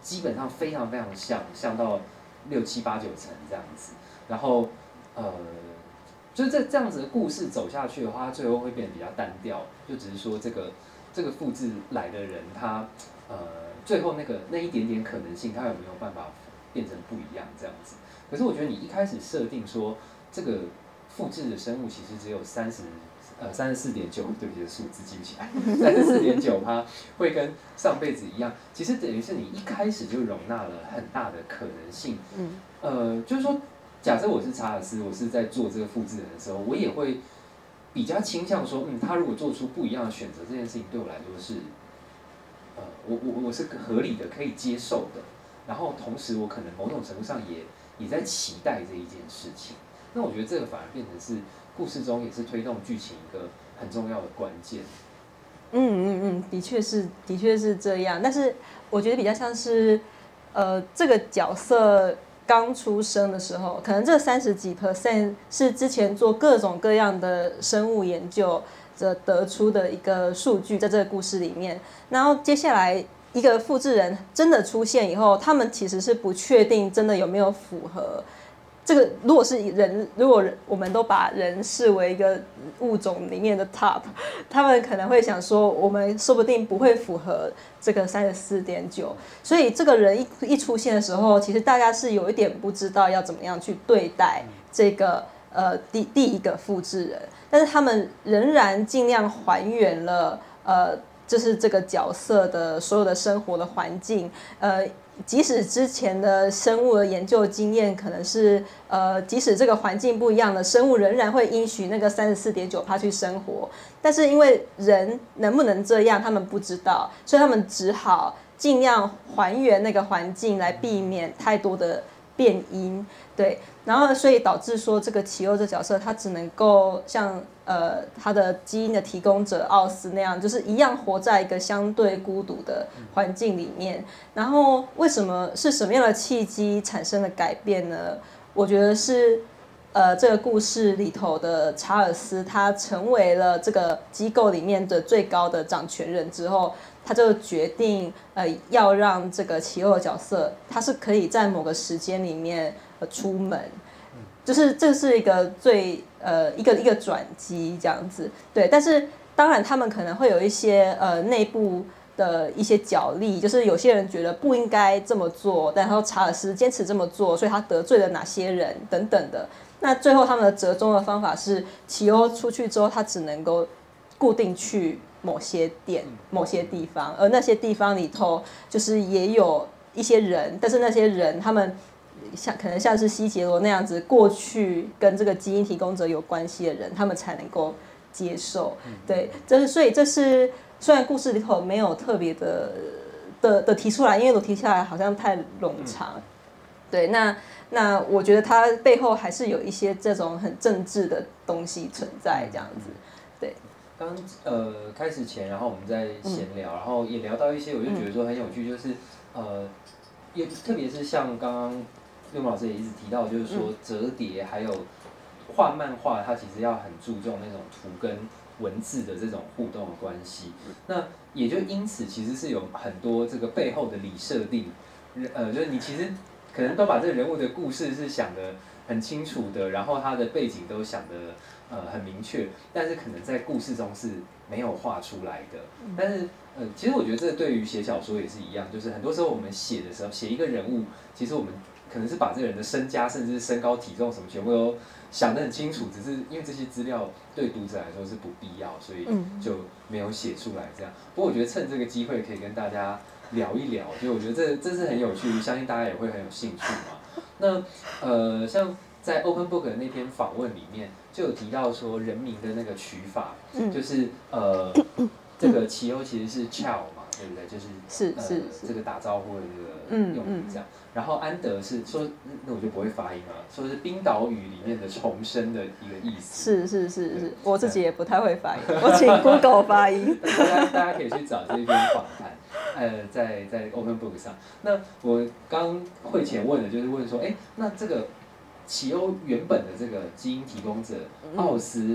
基本上非常非常像，像到六七八九成这样子。然后呃，就是这这样子的故事走下去的话，它最后会变得比较单调，就只是说这个这个复制来的人他呃最后那个那一点点可能性，他有没有办法变成不一样这样子？可是我觉得你一开始设定说这个复制的生物其实只有三十呃三十四点九，对不起，数字记不起来，三十四点九趴会跟上辈子一样，其实等于是你一开始就容纳了很大的可能性。嗯，呃，就是说，假设我是查尔斯，我是在做这个复制人的时候，我也会比较倾向说，嗯，他如果做出不一样的选择，这件事情对我来说是，呃，我我我是合理的，可以接受的。然后同时，我可能某种程度上也也在期待这一件事情。那我觉得这个反而变成是故事中也是推动剧情一个很重要的关键。 嗯嗯嗯，的确是，的确是这样。但是我觉得比较像是，呃，这个角色刚出生的时候，可能这三十几 percent 是之前做各种各样的生物研究的得出的一个数据，在这个故事里面。然后接下来一个复制人真的出现以后，他们其实是不确定真的有没有符合。这个如果是人，如果我们都把人视为一个物种里面的 top， 他们可能会想说，我们说不定不会符合这个三十四点九，所以这个人一一出现的时候，其实大家是有一点不知道要怎么样去对待这个呃第第一个复制人，但是他们仍然尽量还原了呃，就是这个角色的所有的生活的环境，呃。即使之前的生物的研究经验可能是，呃，即使这个环境不一样的生物仍然会允许那个三十四点九趴去生活，但是因为人能不能这样，他们不知道，所以他们只好尽量还原那个环境来避免太多的变因，对，然后所以导致说这个奇欧这角色他只能够像呃他的基因的提供者奥斯那样，就是一样活在一个相对孤独的环境里面。然后为什么是什么样的契机产生了改变呢？我觉得是呃这个故事里头的查尔斯，他成为了这个机构里面的最高的掌权人之后。他就决定，呃，要让这个奇欧的角色，他是可以在某个时间里面呃出门，就是这是一个最呃一个一个转机这样子，对。但是当然他们可能会有一些呃内部的一些角力，就是有些人觉得不应该这么做，但然后查尔斯坚持这么做，所以他得罪了哪些人等等的。那最后他们的折中的方法是，奇欧出去之后，他只能够固定去某些店、某些地方，而那些地方里头就是也有一些人，但是那些人他们像可能像是西杰罗那样子，过去跟这个基因提供者有关系的人，他们才能够接受。对，这是所以这是虽然故事里头没有特别的的的提出来，因为我提下来好像太冗长。对，那那我觉得它背后还是有一些这种很政治的东西存在，这样子。对。 刚呃开始前，然后我们在闲聊，嗯、然后也聊到一些，我就觉得说很有趣，就是呃，也特别是像刚刚六木老师也一直提到，就是说折叠还有画漫画，它其实要很注重那种图跟文字的这种互动的关系。那也就因此，其实是有很多这个背后的理设定，呃，就是你其实可能都把这个人物的故事是想得很清楚的，然后他的背景都想得。呃，很明确，但是可能在故事中是没有画出来的。但是，呃，其实我觉得这对于写小说也是一样，就是很多时候我们写的时候，写一个人物，其实我们可能是把这个人的身家，甚至身高体重什么全部都想得很清楚，只是因为这些资料对读者来说是不必要，所以就没有写出来这样。不过我觉得趁这个机会可以跟大家聊一聊，就我觉得这这是很有趣，相信大家也会很有兴趣嘛。那呃，像在 Open Book 的那篇访问里面。就有提到说人名的那个取法，嗯、就是呃，这个奇欧其实是 Chow 嘛，对不对？就是是是、呃、 这个打招呼的这个用语这样。嗯嗯、然后安德是说，那我就不会发音了，说是冰岛语里面的重生的一个意思。 是是是是，我自己也不太会发音，我请 Google 发音。 大家大家可以去找这一篇访谈，呃，在在 Open Book 上。那我刚会前问的就是问说，哎，那这个。奇欧原本的这个基因提供者奥斯，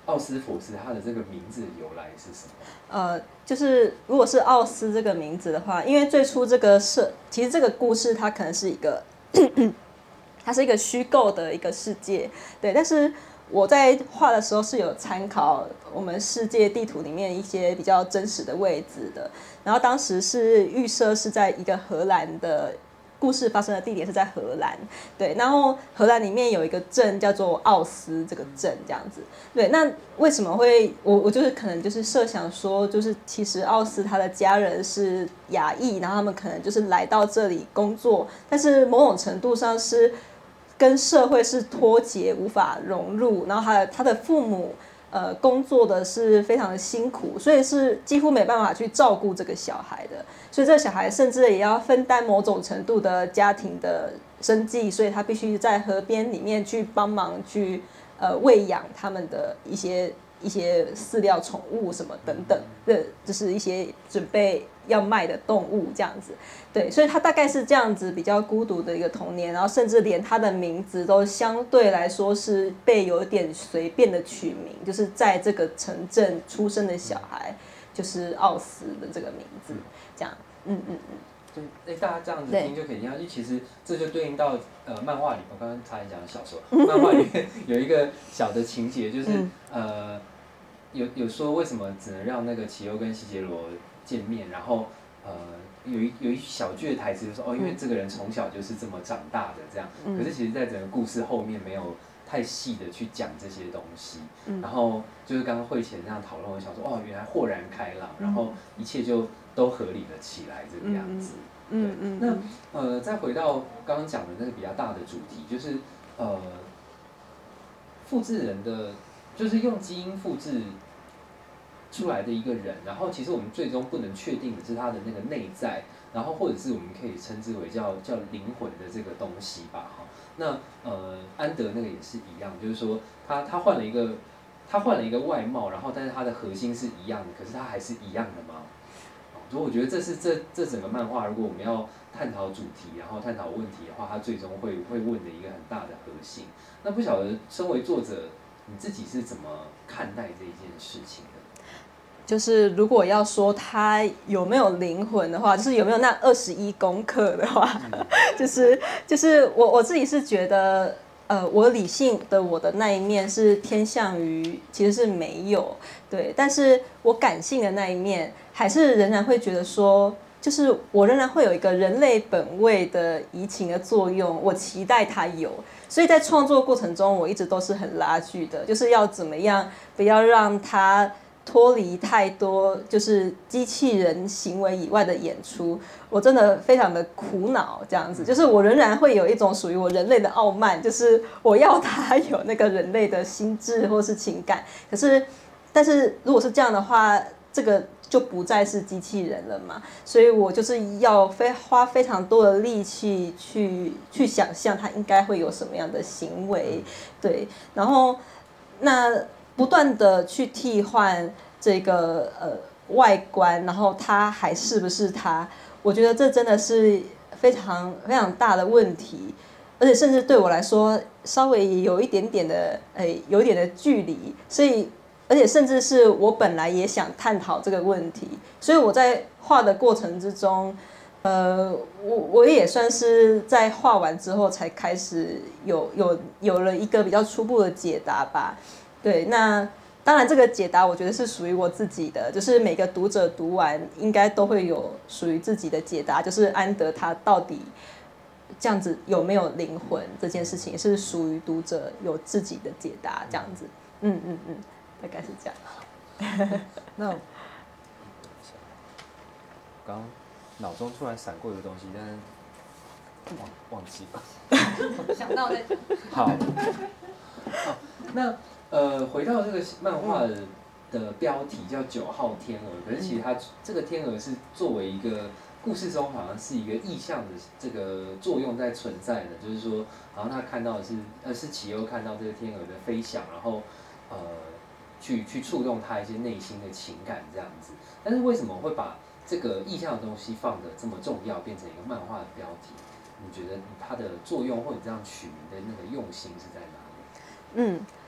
奥斯佛斯它的这个名字的由来是什么？ 呃，就是如果是奥斯这个名字的话，因为最初这个设，其实这个故事它可能是一个，它是一个虚构的一个世界，对。但是我在画的时候是有参考我们世界地图里面一些比较真实的位置的，然后当时是预设是在一个荷兰的。故事发生的地点是在荷兰，对，然后荷兰里面有一个镇叫做奥斯，这个镇这样子，对，那为什么会我我就是可能就是设想说，就是其实奥斯他的家人是亚裔，然后他们可能就是来到这里工作，但是某种程度上是跟社会是脱节，无法融入，然后他的他的父母。呃，工作的是非常的辛苦，所以是几乎没办法去照顾这个小孩的，所以这个小孩甚至也要分担某种程度的家庭的生计，所以他必须在河边里面去帮忙去呃喂养他们的一些一些饲料宠物什么等等的，就是一些准备要卖的动物这样子，对，所以他大概是这样子比较孤独的一个童年，然后甚至连他的名字都相对来说是被有点随便的取名，就是在这个城镇出生的小孩，就是奥斯的这个名字，这样，嗯嗯嗯。 对，哎，大家这样子听就可以听到，因为其实这就对应到呃漫画里，我刚刚差点讲小说，漫画里面有一个小的情节，就是、嗯、呃有有说为什么只能让那个奇欧跟西杰罗见面，然后呃有一有一小句的台词就说哦，因为这个人从小就是这么长大的这样，嗯、可是其实在整个故事后面没有太细的去讲这些东西，嗯、然后就是刚刚会前这样讨论，我想说哦，原来豁然开朗，然后一切就都合理了起来这个样子。嗯嗯。那呃，再回到刚刚讲的那个比较大的主题，就是呃，复制人的，就是用基因复制出来的一个人，然后其实我们最终不能确定的是他的那个内在，然后或者是我们可以称之为叫叫灵魂的这个东西吧，哈。那呃，安德那个也是一样，就是说他他换了一个他换了一个外貌，然后但是他的核心是一样的，可是他还是一样的吗？所以我觉得这是这这整个漫画，如果我们要探讨主题，然后探讨问题的话，它最终会会问的一个很大的核心。那不晓得身为作者，你自己是怎么看待这一件事情的？ 就是如果要说他有没有灵魂的话，就是有没有那二十一公克的话，嗯、就是就是我我自己是觉得。呃，我理性的我的那一面是偏向于其实是没有，对，但是我感性的那一面还是仍然会觉得说，就是我仍然会有一个人类本位的移情的作用，我期待它有，所以在创作过程中我一直都是很拉锯的，就是要怎么样不要让它脱离太多就是机器人行为以外的演出，我真的非常的苦恼这样子，就是我仍然会有一种属于我人类的傲慢，就是我要他有那个人类的心智或是情感，可是但是如果是这样的话，这个就不再是机器人了嘛，所以我就是要非花非常多的力气去去想象他应该会有什么样的行为，对，然后那不断的去替换这个呃外观，然后他还是不是他？我觉得这真的是非常非常大的问题，而且甚至对我来说稍微有一点点的诶有一点的距离，所以而且甚至是我本来也想探讨这个问题，所以我在画的过程之中。呃，我我也算是在画完之后才开始有有有了一个比较初步的解答吧。对，那当然这个解答我觉得是属于我自己的，就是每个读者读完应该都会有属于自己的解答，就是安德他到底这样子有没有灵魂这件事情也是属于读者有自己的解答，这样子，嗯嗯嗯，大概是这样。 那刚脑中突然闪过一个东西，但是忘忘记了。 想到再讲。 好。好，那呃，回到这个漫画的标题叫《九号天鹅》，可是其实它这个天鹅是作为一个故事中好像是一个意象的这个作用在存在的，就是说，好像他看到的是呃是奇欧看到这个天鹅的飞翔，然后呃去去触动他一些内心的情感这样子。但是为什么会把这个意象的东西放得这么重要，变成一个漫画的标题？你觉得它的作用或者这样取名的那个用心是在哪里？ 嗯，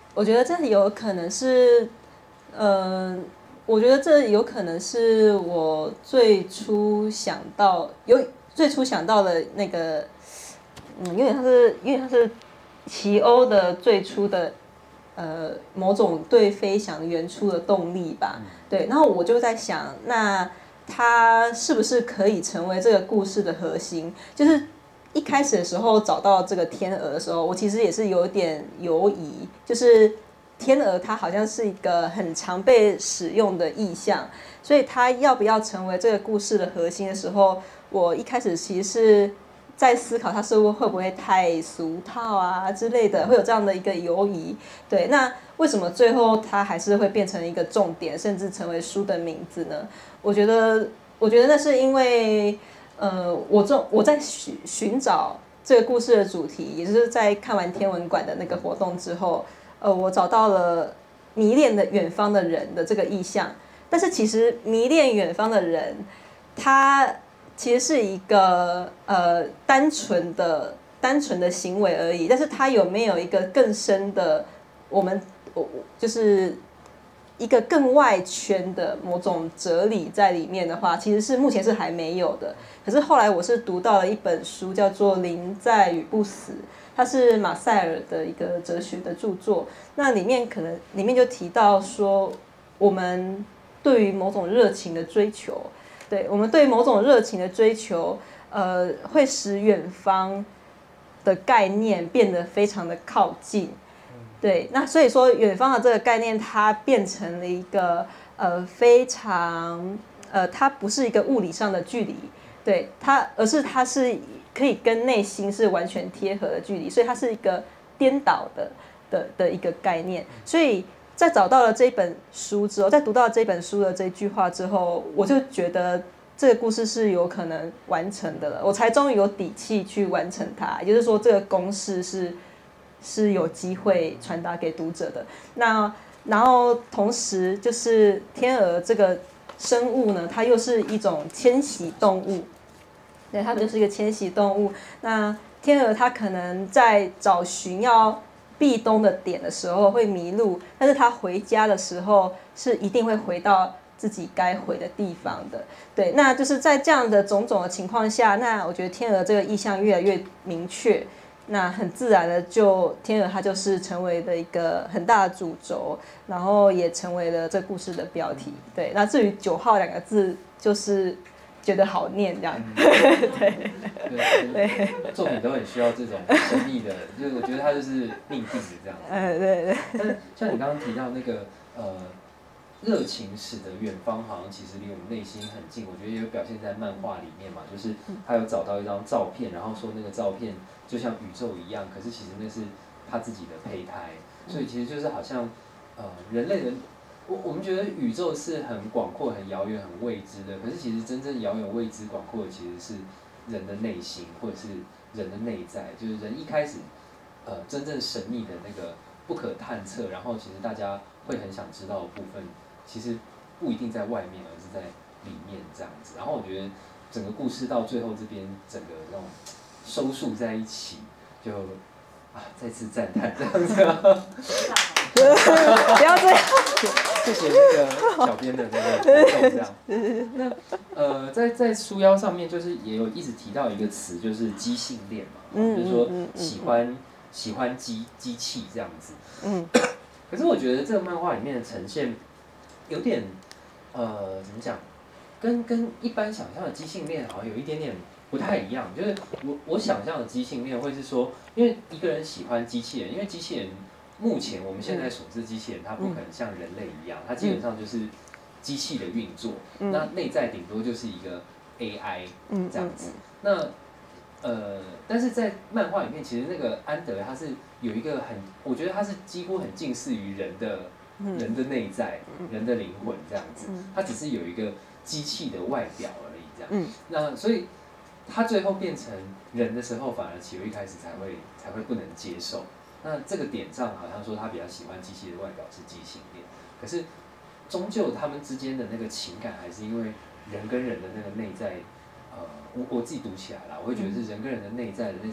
我觉得这有可能是，呃，我觉得这有可能是我最初想到有最初想到的那个，嗯，有点像是有点像是奇欧的最初的呃某种对飞翔原初的动力吧。对，然后我就在想，那它是不是可以成为这个故事的核心？就是一开始的时候找到这个天鹅的时候，我其实也是有点犹疑，就是天鹅它好像是一个很常被使用的意象，所以它要不要成为这个故事的核心的时候，我一开始其实是在思考它是不是会不会太俗套啊之类的，会有这样的一个犹疑。对，那为什么最后它还是会变成一个重点，甚至成为书的名字呢？我觉得，我觉得那是因为。呃，我这我在寻寻找这个故事的主题，也就是在看完天文馆的那个活动之后，呃，我找到了迷恋的远方的人的这个意象。但是其实迷恋远方的人，他其实是一个呃单纯的单纯的行为而已。但是他有没有一个更深的，我们我就是一个更外圈的某种哲理在里面的话，其实是目前是还没有的。可是后来我是读到了一本书，叫做《临在与不死》，它是马塞尔的一个哲学的著作。那里面可能里面就提到说，我们对于某种热情的追求，对我们对某种热情的追求，呃，会使远方的概念变得非常的靠近。对，那所以说远方的这个概念，它变成了一个呃非常呃，它不是一个物理上的距离。对它，而是它是可以跟内心是完全贴合的距离，所以它是一个颠倒的的的一个概念。所以在找到了这本书之后，在读到这本书的这句话之后，我就觉得这个故事是有可能完成的了，我才终于有底气去完成它。也就是说，这个公式是是有机会传达给读者的。那然后同时就是天鹅这个生物呢，它又是一种迁徙动物。对，它就是一个迁徙动物。那天鹅它可能在找寻要避冬的点的时候会迷路，但是它回家的时候是一定会回到自己该回的地方的。对，那就是在这样的种种的情况下，那我觉得天鹅这个意象越来越明确。那很自然的就天鹅它就是成为了一个很大的主轴，然后也成为了这故事的标题。对，那至于九号两个字就是觉得好念这样。嗯、对对对，作品都很需要这种神秘的，就是我觉得它就是命定的这样子。 嗯，对对。 但是像你刚刚提到那个呃热情使得远方好像其实离我们内心很近，我觉得也有表现在漫画里面嘛，就是他有找到一张照片，然后说那个照片就像宇宙一样，可是其实那是他自己的胚胎，所以其实就是好像呃人类的。我我们觉得宇宙是很广阔、很遥远、很未知的，可是其实真正遥远、未知、广阔的其实是人的内心，或者是人的内在。就是人一开始，呃，真正神秘的那个不可探测，然后其实大家会很想知道的部分，其实不一定在外面，而是在里面这样子。然后我觉得整个故事到最后这边，整个那种收束在一起，就啊再次赞叹这样子、啊。 不要这样。 谢谢那个小编的那个互动，这样。那呃，在在书腰上面，就是也有一直提到一个词，就是机性恋嘛，嗯、就是说喜欢、嗯、喜欢机机器这样子。嗯。可是我觉得这个漫画里面的呈现，有点呃怎么讲，跟跟一般想象的机性恋好像有一点点不太一样。就是我我想象的机性恋会是说，因为一个人喜欢机器人，因为机器人。目前我们现在所知机器人，它不可能像人类一样，它基本上就是机器的运作，嗯、那内在顶多就是一个 A I 这样子。嗯嗯嗯、那呃，但是在漫画里面，其实那个安德他是有一个很，我觉得他是几乎很近似于人的、嗯、人的内在、嗯、人的灵魂这样子，他只是有一个机器的外表而已这样。嗯、那所以他最后变成人的时候，反而启优一开始才会才会不能接受。那这个点上好像说他比较喜欢机器的外表是机性恋，可是终究他们之间的那个情感还是因为人跟人的那个内在，呃，我我自己读起来啦，我会觉得是人跟人的内在的那种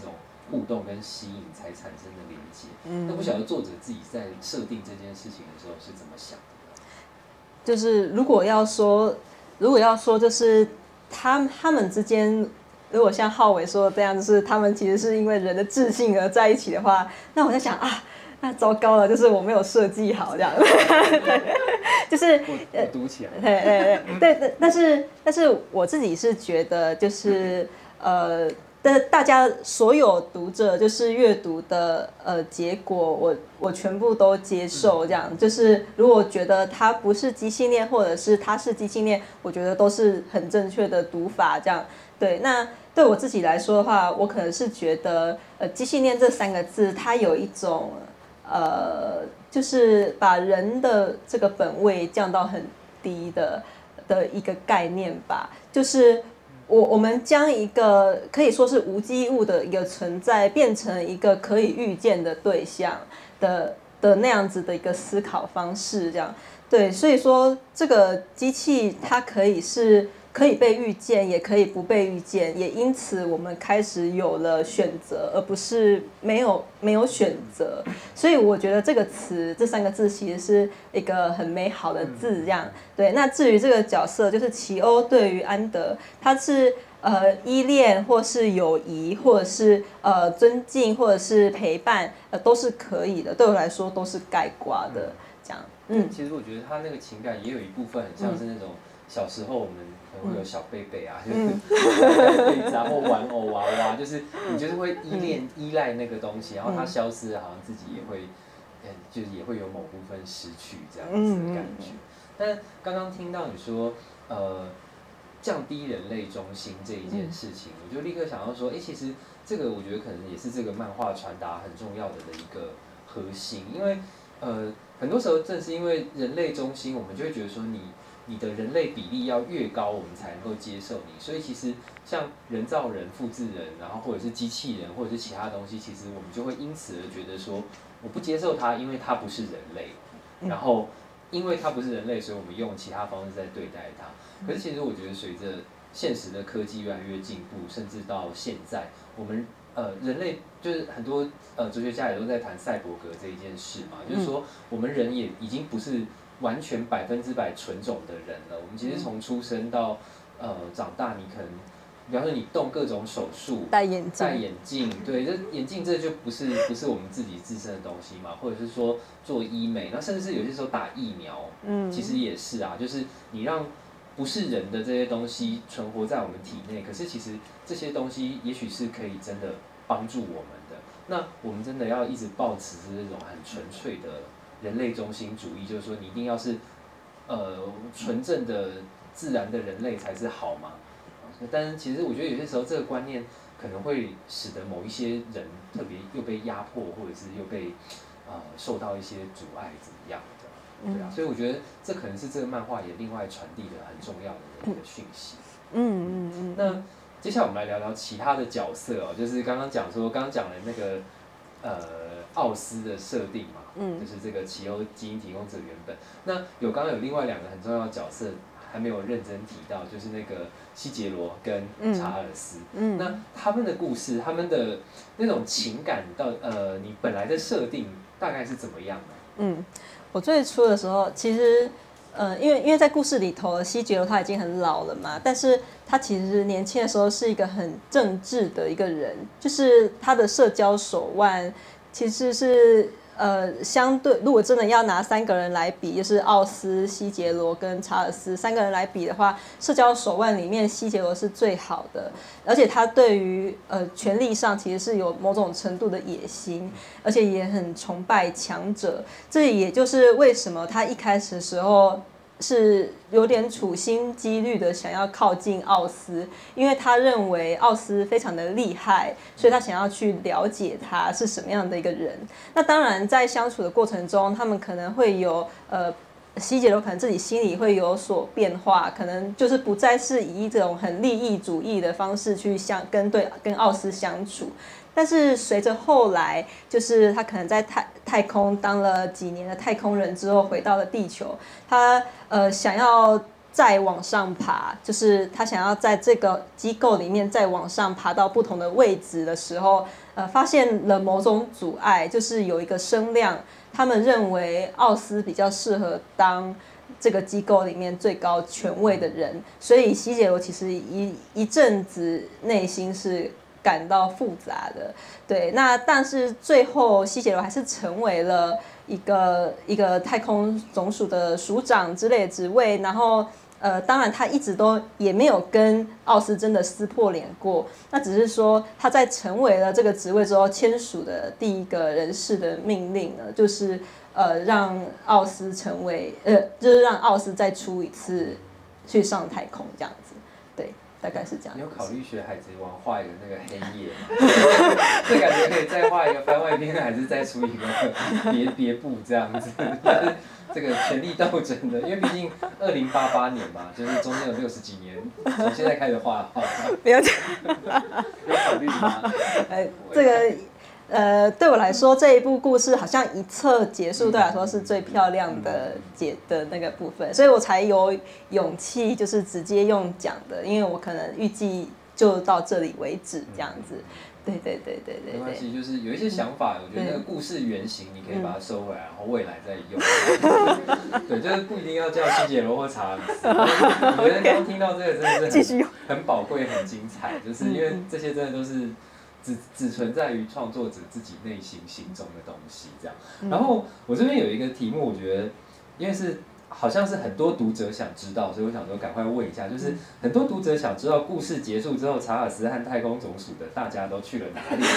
互动跟吸引才产生的连接。 嗯， 那不晓得作者自己在设定这件事情的时候是怎么想的？ 就是如果要说，如果要说，就是他他们之间，如果像浩伟说的这样，就是他们其实是因为人的智性而在一起的话，那我在想啊。那糟糕了，就是我没有设计好这样，就是我我读起来， 对对对对，但是但是我自己是觉得，就是呃，但大家所有读者就是阅读的呃结果，我我全部都接受，这样就是如果觉得它不是机器恋，或者是它是机器恋，我觉得都是很正确的读法，这样对。那对我自己来说的话，我可能是觉得呃，机器恋这三个字，它有一种。呃，就是把人的这个本位降到很低的的一个概念吧。就是我我们将一个可以说是无机物的一个存在，变成一个可以预见的对象的的那样子的一个思考方式，这样对。所以说，这个机器它可以是。可以被预见，也可以不被预见，也因此我们开始有了选择，而不是没有没有选择。所以我觉得这个词，这三个字其实是一个很美好的字，这样对。那至于这个角色，就是奇欧对于安德，他是呃依恋，或是友谊，或者是呃尊敬，或者是陪伴，呃都是可以的。对我来说都是概括的，这样。 嗯，其实我觉得他那个情感也有一部分很像是那种小时候我们。会有小贝贝啊，就是被子啊或玩偶娃娃，就是你就是会依恋依赖那个东西，然后它消失了，好像自己也会，就是也会有某部分失去这样子的感觉。但刚刚听到你说，呃，降低人类中心这一件事情，我就立刻想到说，哎，其实这个我觉得可能也是这个漫画传达很重要的的一个核心，因为呃，很多时候正是因为人类中心，我们就会觉得说你。你的人类比例要越高，我们才能够接受你。所以其实像人造人、复制人，然后或者是机器人，或者是其他东西，其实我们就会因此而觉得说，我不接受它，因为它不是人类。然后因为它不是人类，所以我们用其他方式在对待它。可是其实我觉得，随着现实的科技越来越进步，甚至到现在，我们呃人类就是很多呃哲学家也都在谈赛博格这一件事嘛，就是说我们人也已经不是。完全百分之百纯种的人了。我们其实从出生到呃长大，你可能，比方说你动各种手术， 戴眼镜， 戴眼镜，对，这眼镜这就不是不是我们自己自身的东西嘛，或者是说做医美，那甚至是有些时候打疫苗，嗯，其实也是啊，就是你让不是人的这些东西存活在我们体内，可是其实这些东西也许是可以真的帮助我们的。那我们真的要一直抱持着这种很纯粹的。人类中心主义就是说，你一定要是，呃，纯正的自然的人类才是好嘛。但是其实我觉得有些时候这个观念可能会使得某一些人特别又被压迫，或者是又被呃受到一些阻碍怎么样的，对啊。所以我觉得这可能是这个漫画也另外传递的很重要的一个讯息。嗯嗯嗯。那接下来我们来聊聊其他的角色哦，就是刚刚讲说，刚刚讲的那个呃奥斯的设定嘛。嗯，就是这个奇欧基因提供者原本。那有刚刚有另外两个很重要的角色还没有认真提到，就是那个西杰罗跟查尔斯。嗯，那他们的故事，他们的那种情感到呃，你本来的设定大概是怎么样的？ 嗯，我最初的时候其实。呃，因为因为在故事里头，西杰罗他已经很老了嘛，但是他其实年轻的时候是一个很正直的一个人，就是他的社交手腕其实是。呃，相对如果真的要拿三个人来比，就是奥斯、西杰罗跟查尔斯三个人来比的话，社交手腕里面西杰罗是最好的，而且他对于呃权力上其实是有某种程度的野心，而且也很崇拜强者。这也就是为什么他一开始的时候。是有点处心积虑的想要靠近奥斯，因为他认为奥斯非常的厉害，所以他想要去了解他是什么样的一个人。那当然在相处的过程中，他们可能会有呃西杰罗可能自己心里会有所变化，可能就是不再是以这种很利益主义的方式去相跟对跟奥斯相处。但是随着后来，就是他可能在太太空当了几年的太空人之后，回到了地球，他呃想要再往上爬，就是他想要在这个机构里面再往上爬到不同的位置的时候，呃，发现了某种阻碍，就是有一个声量，他们认为奥斯比较适合当这个机构里面最高权位的人，所以西杰罗其实一一阵子内心是感到复杂的。对，那但是最后西杰罗还是成为了一个一个太空总署的署长之类的职位，然后呃，当然他一直都也没有跟奥斯真的撕破脸过，那只是说他在成为了这个职位之后签署的第一个人事的命令呢，就是呃让奥斯成为呃就是让奥斯再出一次去上太空这样子，对。大概是这样。 你有考虑学《海贼王》画一个那个黑夜吗？这感觉可以再画一个番外篇，还是再出一个别别部这样子？就是这个权力斗争的，因为毕竟二零八八年嘛，就是中间有六十几年，从现在开始画画。 不要讲。 有考虑吗？ 呃，这个。呃，对我来说，这一部故事好像一册结束，对我来说是最漂亮的结的那个部分，所以我才有勇气，就是直接用讲的，因为我可能预计就到这里为止这样子。对对对对对。 没关系，就是有一些想法，我觉得那个故事原型你可以把它收回来，然后未来再用。对，就是不一定要叫西杰罗或查尔斯。我觉得刚听到这个真的是很很宝贵、很精彩，就是因为这些真的都是。只只存在于创作者自己内心心中的东西，这样。然后我这边有一个题目，我觉得，因为是好像是很多读者想知道，所以我想说赶快问一下，就是很多读者想知道故事结束之后，查尔斯和太空总署的大家都去了哪里？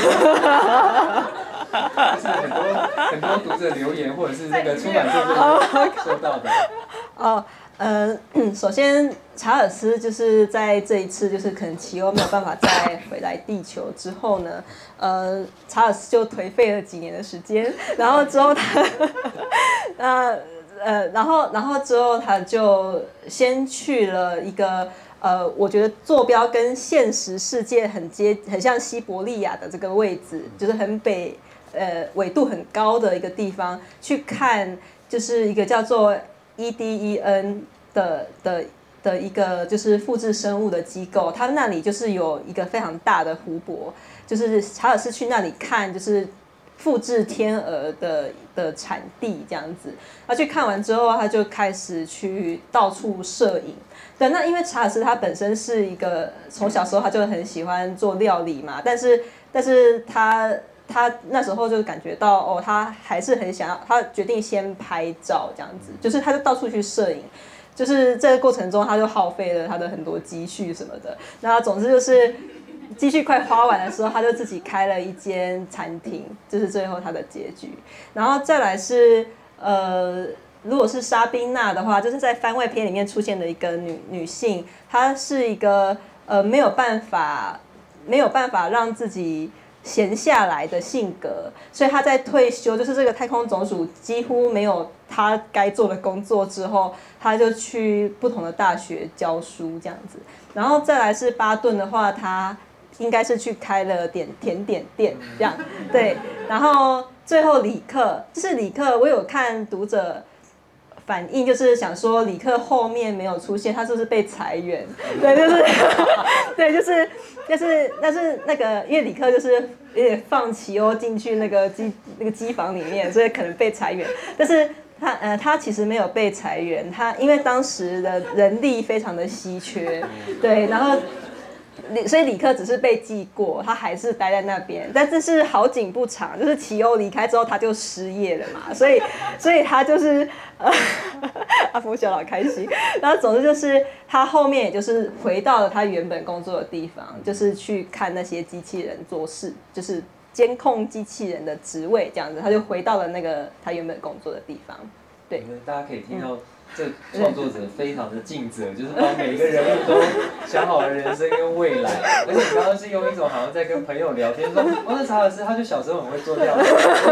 就是很多很多读者留言，或者是那个出版社收到的。 哦。呃，首先查尔斯就是在这一次就是可能奇欧没有办法再回来地球之后呢，呃，查尔斯就颓废了几年的时间，然后之后他，那呃，然后然后之后他就先去了一个呃，我觉得坐标跟现实世界很接，很像西伯利亚的这个位置，就是很北呃纬度很高的一个地方去看，就是一个叫做。E D E N 的的的一个就是复制生物的机构，它那里就是有一个非常大的湖泊，就是查尔斯去那里看，就是复制天鹅的的产地这样子。他去看完之后，他就开始去到处摄影。对，那因为查尔斯他本身是一个从小时候他就很喜欢做料理嘛，但是但是他。他那时候就感觉到哦，他还是很想要，他决定先拍照这样子，就是他就到处去摄影，就是这个过程中他就耗费了他的很多积蓄什么的。那总之就是积蓄快花完的时候，他就自己开了一间餐厅，这、就是最后他的结局。然后再来是呃，如果是莎宾娜的话，就是在番外篇里面出现的一个女女性，她是一个呃没有办法没有办法让自己。闲下来的性格，所以他在退休，就是这个太空总署几乎没有他该做的工作之后，他就去不同的大学教书这样子。然后再来是巴顿的话，他应该是去开了点甜点店这样，对。然后最后李克，就是李克，我有看读者。反应就是想说，李克后面没有出现，他是不是被裁员？对，就是，对，就是，就是，但是那个，因为李克就是有点放奇欧进去那个机那个机房里面，所以可能被裁员。但是他呃，他其实没有被裁员，他因为当时的人力非常的稀缺，对，然后。所以李克只是被记过，他还是待在那边。但这是好景不长，就是奇欧离开之后，他就失业了嘛，所以，所以他就是呃，阿福小老开心。然后总之就是他后面也就是回到了他原本工作的地方，就是去看那些机器人做事，就是监控机器人的职位这样子，他就回到了那个他原本工作的地方。对， 大家可以听到。嗯这创作者非常的尽责，就是把每个人物都想好了人生跟未来，而且你刚刚是用一种好像在跟朋友聊天说，哦，那查尔斯他就小时候很会做料理，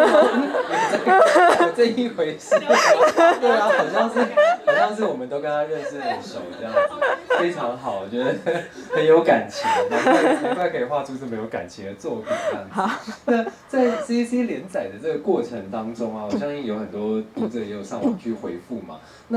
有这一回事吗？对啊，好像是好像是我们都跟他认识很熟这样子，非常好，我觉得很有感情，难怪难怪可以画出这么有感情的作品这样子。那在 C C C 连载的这个过程当中啊，我相信有很多读者也有上网去回复嘛，那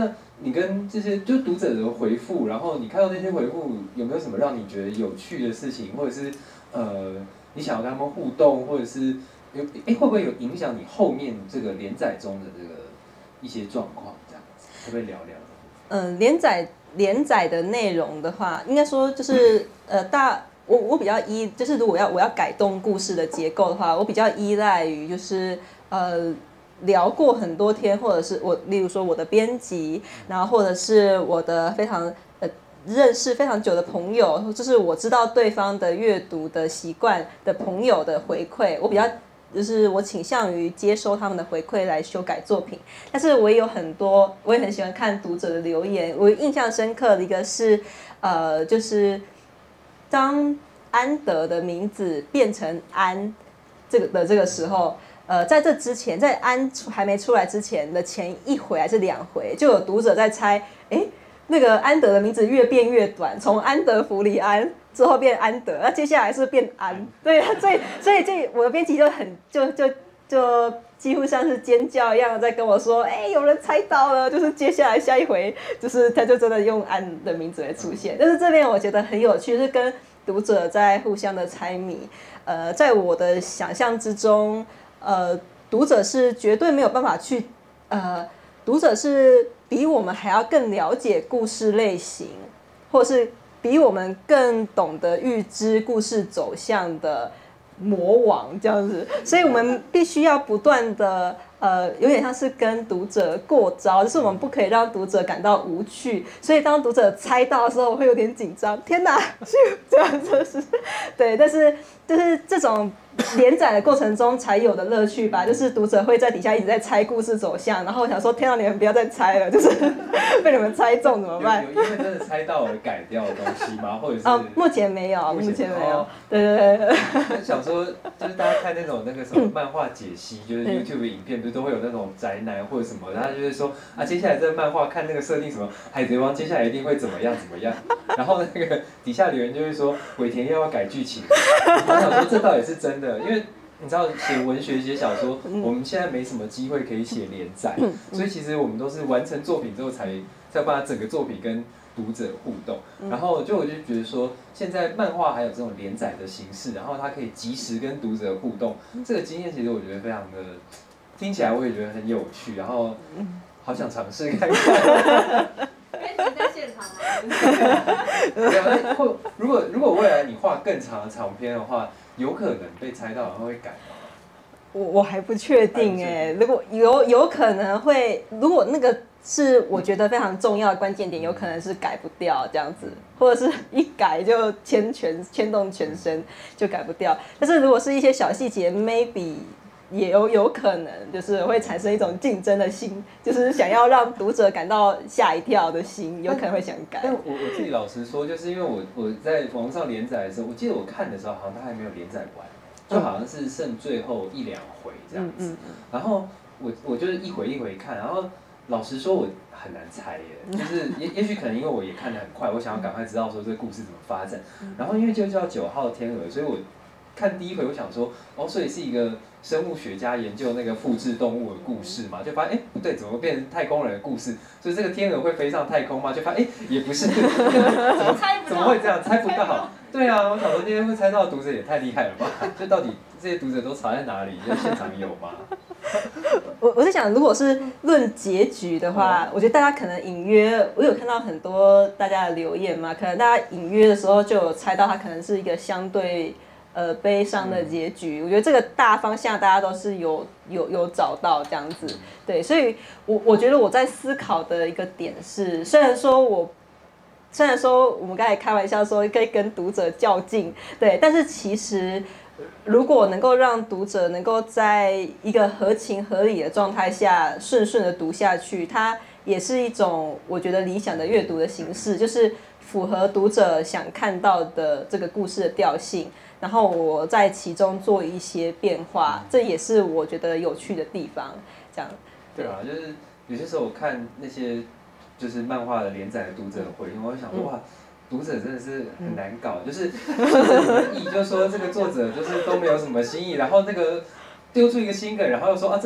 那你跟这些就读者的回复，然后你看到那些回复，有没有什么让你觉得有趣的事情，或者是呃你想要跟他们互动，或者是有哎会不会有影响你后面这个连载中的这个一些状况？这样子，可不可以聊聊？ 嗯，连载连载的内容的话，应该说就是呃大。我我比较依，就是如果要我要改动故事的结构的话，我比较依赖于就是呃聊过很多天，或者是我例如说我的编辑，然后或者是我的非常呃认识非常久的朋友，就是我知道对方的阅读的习惯的朋友的回馈，我比较就是我倾向于接收他们的回馈来修改作品。但是我也有很多，我也很喜欢看读者的留言。我印象深刻的一个是呃就是。当安德的名字变成安这个的这个时候，呃，在这之前，在安还没出来之前的前一回还是两回，就有读者在猜，哎，那个安德的名字越变越短，从安德弗里安之后变安德，那接下来是变安，对，所以所以这我的编辑就很就就就几乎像是尖叫一样在跟我说，哎，有人猜到了，就是接下来下一回，就是他就真的用安的名字来出现。但是这边我觉得很有趣，是跟读者在互相的猜谜。呃，在我的想象之中，呃，读者是绝对没有办法去，呃，读者是比我们还要更了解故事类型，或是比我们更懂得预知故事走向的魔王这样子，所以我们必须要不断的呃，有点像是跟读者过招，就是我们不可以让读者感到无趣，所以当读者猜到的时候，我会有点紧张，天哪，这样就是对，但是就是这种连载的过程中才有的乐趣吧，就是读者会在底下一直在猜故事走向，然后我想说，天哪，你们不要再猜了，就是被你们猜中怎么办？ 有有因为真的猜到而改掉的东西吗？或者是？ 哦，目前没有，目前没有。对对对。 想说，就是大家看那种那个什么漫画解析，就是 YouTube 影片，不是都会有那种宅男或者什么，然后就是说啊，接下来这个漫画看那个设定什么，海贼王接下来一定会怎么样怎么样，然后那个底下留言就会说尾田又要改剧情，我想说这倒也是真的，因为。你知道写文学写小说，我们现在没什么机会可以写连载，所以其实我们都是完成作品之后才才把整个作品跟读者互动。然后就我就觉得说，现在漫画还有这种连载的形式，然后它可以及时跟读者互动，这个经验其实我觉得非常的听起来我也觉得很有趣，然后好想尝试看看。 编辑在现场吗？ 会如果如果未来你画更长的长篇的话。有可能被猜到，然后会改吗？ 我我还不确定哎，如果有有可能会，如果那个是我觉得非常重要的关键点，有可能是改不掉这样子，或者是一改就牵全牵动全身就改不掉。但是如果是一些小细节 ，maybe 也有有可能就是会产生一种竞争的心，就是想要让读者感到吓一跳的心，有可能会想改。 但我我自己老实说，就是因为我我在网上连载的时候，我记得我看的时候，好像它还没有连载完，就好像是剩最后一两回这样子。嗯嗯嗯、然后我我就是一回一回看，然后老实说，我很难猜耶，就是也也许可能因为我也看得很快，我想要赶快知道说这个故事怎么发展。然后因为就叫九号天鹅，所以我看第一回，我想说，哦，所以是一个。生物学家研究那个复制动物的故事嘛，就发现哎不对，怎么变成太空人的故事？所以这个天鹅会飞上太空吗？就发现哎也不是，怎么怎么会这样？猜不到。对啊，我想说今天会猜到的读者也太厉害了吧？就到底这些读者都藏在哪里？就现场有吗？ 我我在想，如果是论结局的话，嗯、我觉得大家可能隐约，我有看到很多大家的留言嘛，可能大家隐约的时候就有猜到，它可能是一个相对。呃，悲伤的结局，我觉得这个大方向大家都是有有有找到这样子，对，所以我我觉得我在思考的一个点是，虽然说我虽然说我们刚才开玩笑说可以跟读者较劲，对，但是其实如果能够让读者能够在一个合情合理的状态下顺顺的读下去，它也是一种我觉得理想的阅读的形式，就是符合读者想看到的这个故事的调性。然后我在其中做一些变化，这也是我觉得有趣的地方。这样。 对啊，就是有些时候我看那些就是漫画的连载的读者的回应，我会想说、嗯、哇，读者真的是很难搞，嗯、就是就是就说这个作者就是都没有什么新意，然后那个丢出一个新梗，然后又说啊这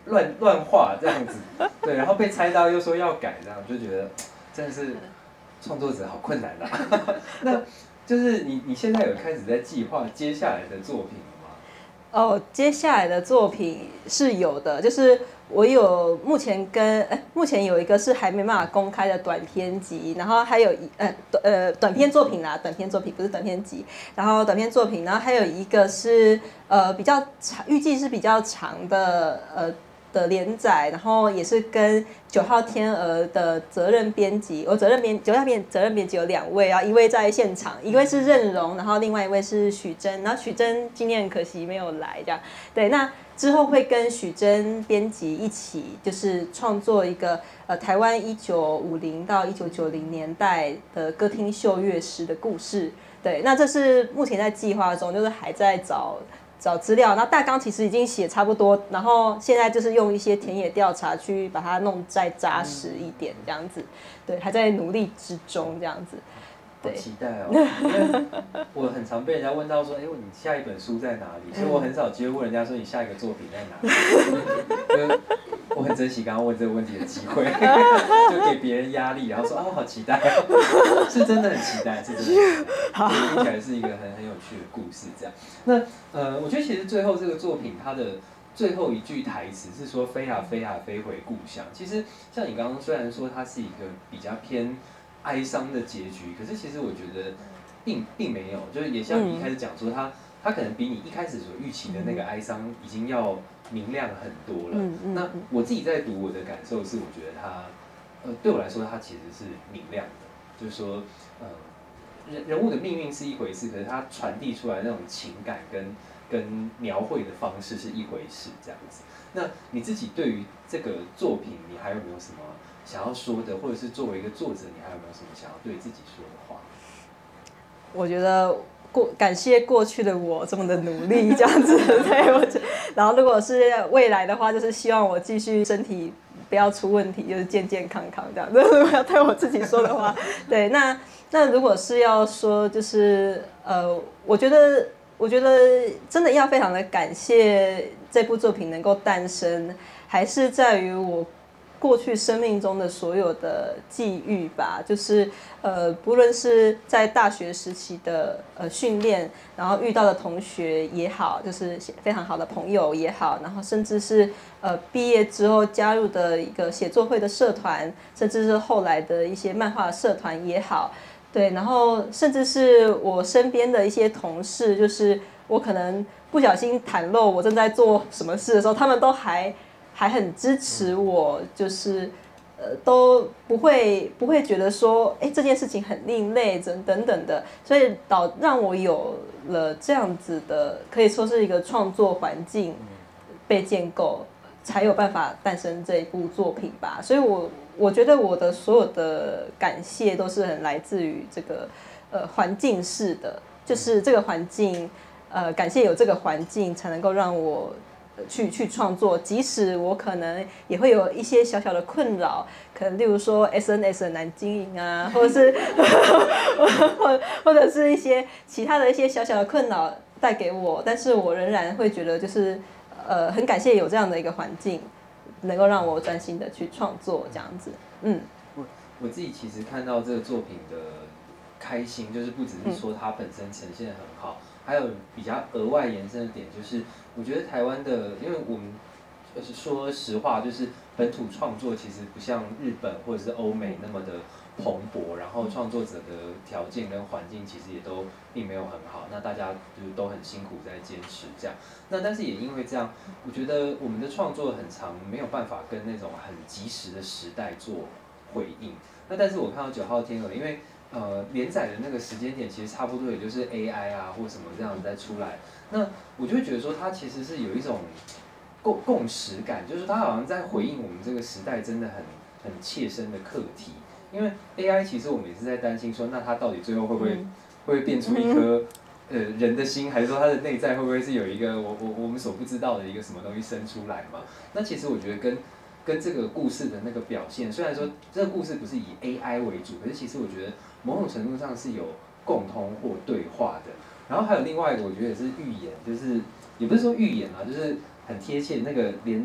乱乱画这样子，对，然后被猜到又说要改，这样就觉得真的是创作者好困难啊。那就是你你现在有开始在计划接下来的作品了吗？ 哦，接下来的作品是有的，就是我有目前跟哎，目前有一个是还没办法公开的短篇集，然后还有一呃呃短篇作品啦，短篇作品不是短篇集，然后短篇作品，然后还有一个是呃比较长，预计是比较长的呃。的连载，然后也是跟九号天鹅的责任编辑，我责任编九号编责任编辑有两位啊，一位在现场，一位是任荣，然后另外一位是许真，然后许真今天很可惜没有来，这样对。那之后会跟许真编辑一起，就是创作一个呃台湾一九五零到一九九零年代的歌厅秀乐师的故事，对。那这是目前在计划中，就是还在找。找资料，那大纲其实已经写差不多，然后现在就是用一些田野调查去把它弄再扎实一点，这样子，对，还在努力之中，这样子。 好期待哦！因为我很常被人家问到说，哎、欸，你下一本书在哪里？所以我很少机会问人家说你下一个作品在哪里。我很珍惜刚刚问这个问题的机会，就给别人压力，然后说啊，我好期待，是真的很期待，是真的很期待。听起来是一个很很有趣的故事，这样。那呃，我觉得其实最后这个作品它的最后一句台词是说飞啊飞啊飞回故乡。其实像你刚刚虽然说它是一个比较偏哀伤的结局，可是其实我觉得并并没有，就是也像你一开始讲说它。它可能比你一开始所预期的那个哀伤已经要明亮很多了。嗯嗯、那我自己在读我的感受是，我觉得它，呃，对我来说它其实是明亮的，就是说，呃，人人物的命运是一回事，可是它传递出来那种情感跟跟描绘的方式是一回事，这样子。那你自己对于这个作品，你还有没有什么想要说的，或者是作为一个作者，你还有没有什么想要对自己说的话？ 我觉得。过感谢过去的我这么的努力，这样子，对我，然后如果是未来的话，就是希望我继续身体不要出问题，就是健健康康这样。如果要对我自己说的话，对，那那如果是要说，就是呃，我觉得我觉得真的要非常的感谢这部作品能够诞生，还是在于我。过去生命中的所有的际遇吧，就是呃，不论是在大学时期的呃训练，然后遇到的同学也好，就是非常好的朋友也好，然后甚至是呃毕业之后加入的一个写作会的社团，甚至是后来的一些漫画社团也好，对，然后甚至是我身边的一些同事，就是我可能不小心袒露我正在做什么事的时候，他们都还。还很支持我，就是呃都不会不会觉得说，哎，这件事情很另类等等等的，所以导让我有了这样子的，可以说是一个创作环境被建构，才有办法诞生这一部作品吧。所以我我觉得我的所有的感谢都是很来自于这个呃环境式的，就是这个环境，呃感谢有这个环境，才能够让我。去去创作，即使我可能也会有一些小小的困扰，可能例如说 S N S 很难经营啊，或者是或或者是一些其他的一些小小的困扰带给我，但是我仍然会觉得就是呃很感谢有这样的一个环境，能够让我专心的去创作这样子。嗯， 我我自己其实看到这个作品的开心，就是不只是说它本身呈现很好。嗯还有比较额外延伸的点，就是我觉得台湾的，因为我们就是说实话，就是本土创作其实不像日本或者是欧美那么的蓬勃，然后创作者的条件跟环境其实也都并没有很好，那大家就是都很辛苦在坚持这样。那但是也因为这样，我觉得我们的创作很常没有办法跟那种很及时的时代做回应。那但是我看到九号天鹅，因为呃，连载的那个时间点其实差不多，也就是 A I 啊或什么这样子再出来，那我就会觉得说它其实是有一种共共识感，就是它好像在回应我们这个时代真的很很切身的课题。因为 A I 其实我们也是在担心说，那它到底最后会不会、嗯、会不会变出一颗呃人的心，还是说它的内在会不会是有一个我我我们所不知道的一个什么东西生出来嘛？那其实我觉得跟跟这个故事的那个表现，虽然说这个故事不是以 A I 为主，可是其实我觉得某种程度上是有共通或对话的。然后还有另外一个，我觉得也是预言，就是也不是说预言啊，就是很贴切。那个连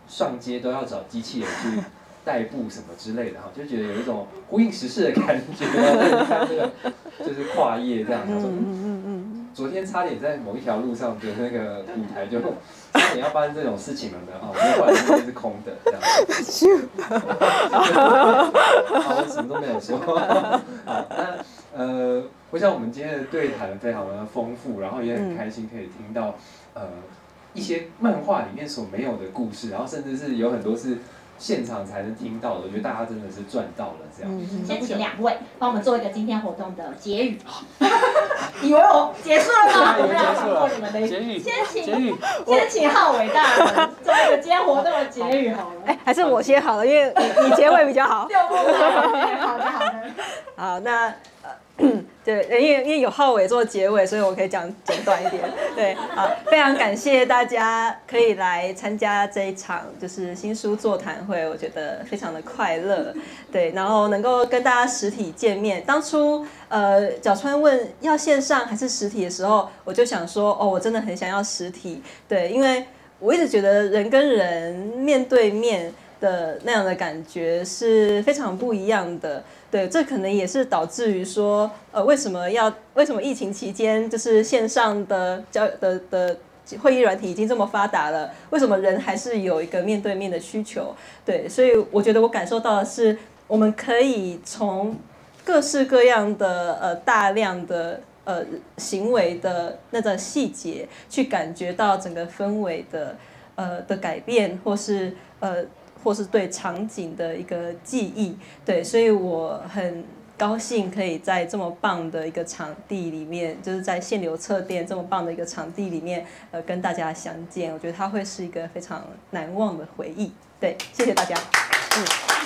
上街都要找机器人去代步什么之类的哈，就觉得有一种呼应时事的感觉。你看这个就是跨业这样，他说，嗯嗯，昨天差点在某一条路上的那个舞台就差点要发生这种事情了呢，哦，后来那边是空的这样。好，我什么都没有说。好，那呃，我想我们今天的对谈非常的丰富，然后也很开心可以听到呃一些漫画里面所没有的故事，然后甚至是有很多是现场才能听到的，我觉得大家真的是赚到了这样。 先请两位帮我们做一个今天活动的结语。以为我结束了吗？我们要放过你们的结语。先请先请浩伟大人做一个今天活动的结语好了。 哎，还是我先好了，因为你你结尾比较好。 六步好的好的。 好，那呃。对，因为因为有浩伟做结尾，所以我可以讲简短一点。对，好，非常感谢大家可以来参加这一场就是新书座谈会，我觉得非常的快乐。对，然后能够跟大家实体见面，当初呃角川问要线上还是实体的时候，我就想说，哦，我真的很想要实体。对，因为我一直觉得人跟人面对面的那样的感觉是非常不一样的。对，这可能也是导致于说，呃，为什么要为什么疫情期间就是线上的交的的会议软体已经这么发达了，为什么人还是有一个面对面的需求？对，所以我觉得我感受到的是，我们可以从各式各样的呃大量的呃行为的那种细节，去感觉到整个氛围的呃的改变，或是呃。或是对场景的一个记忆，对，所以我很高兴可以在这么棒的一个场地里面，就是在限流册店这么棒的一个场地里面，呃，跟大家相见，我觉得它会是一个非常难忘的回忆。对，谢谢大家。嗯。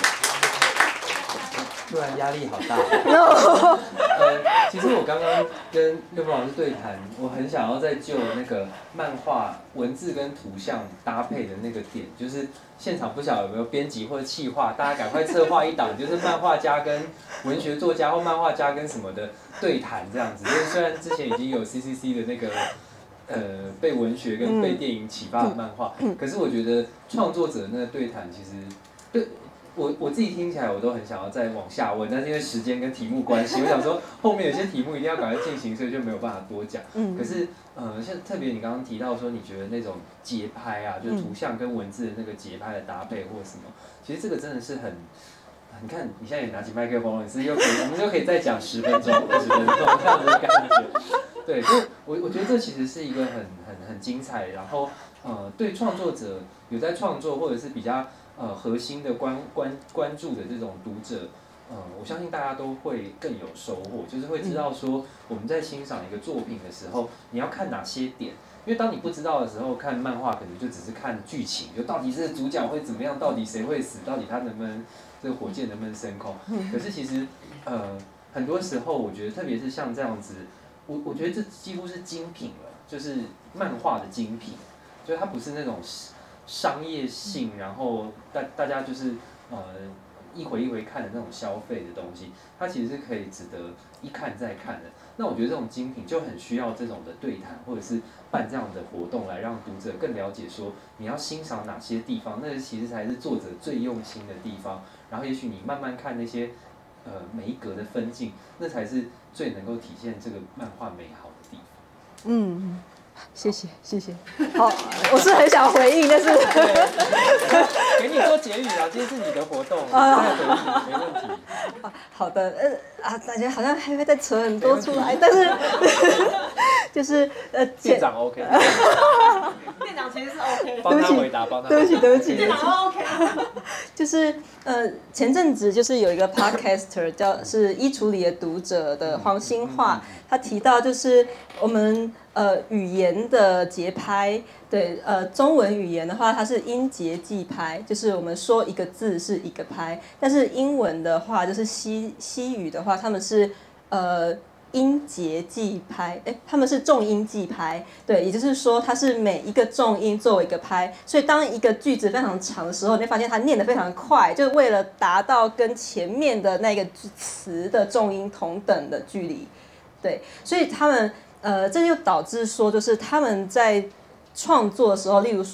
突然压力好大。呃，其实我刚刚跟六峰老师对谈，我很想要再就那个漫画文字跟图像搭配的那个点，就是现场不晓得有没有编辑或者企划，大家赶快策划一档，就是漫画家跟文学作家或漫画家跟什么的对谈这样子。因为虽然之前已经有 C C C 的那个。呃，被文学跟被电影启发的漫画，可是我觉得创作者那个对谈，其实对我我自己听起来，我都很想要再往下问，但是因为时间跟题目关系，我想说后面有些题目一定要赶快进行，所以就没有办法多讲。可是呃，像特别你刚刚提到说，你觉得那种节拍啊，就是图像跟文字的那个节拍的搭配或什么，其实这个真的是很。你看，你现在也拿起麦克风了，你是又可以，我们就可以再讲十分钟、二十分钟这样子的感觉。对，就我我觉得这其实是一个很很很精彩，然后呃，对创作者有在创作或者是比较呃核心的关关关注的这种读者，呃，我相信大家都会更有收获，就是会知道说我们在欣赏一个作品的时候，你要看哪些点。因为当你不知道的时候，看漫画可能就只是看剧情，就到底是主角会怎么样，到底谁会死，到底他能不能这个火箭能不能升空。可是其实呃很多时候，我觉得特别是像这样子，我我觉得这几乎是精品了，就是漫画的精品，就是它不是那种商业性，然后大大家就是呃一回一回看的那种消费的东西，它其实是可以值得一看再看的。那我觉得这种精品就很需要这种的对谈，或者是办这样的活动，来让读者更了解说你要欣赏哪些地方，那其实才是作者最用心的地方。然后也许你慢慢看那些呃每一格的分镜，那才是最能够体现这个漫画美好的地方。 嗯。谢谢谢谢，好，我是很想回应，但是给你做结语啊，今天是你的活动，再回应没问题。 好的，呃啊，感觉好像还会再扯很多出来，但是就是呃， 店长 OK， 店长其实是 OK， 帮他回答，帮他。 对不起对不起， 店长 OK， 就是呃前阵子就是有一个 podcaster 叫是衣橱里的读者的黄兴化，他提到就是我们。呃，语言的节拍，对，呃，中文语言的话，它是音节记拍，就是我们说一个字是一个拍，但是英文的话，就是西西语的话，他们是呃音节记拍，哎，他们是重音记拍，对，也就是说，它是每一个重音作为一个拍，所以当一个句子非常长的时候，你会发现它念得非常快，就是为了达到跟前面的那个词的重音同等的距离，对，所以他们。呃，这就导致说，就是他们在创作的时候，例如说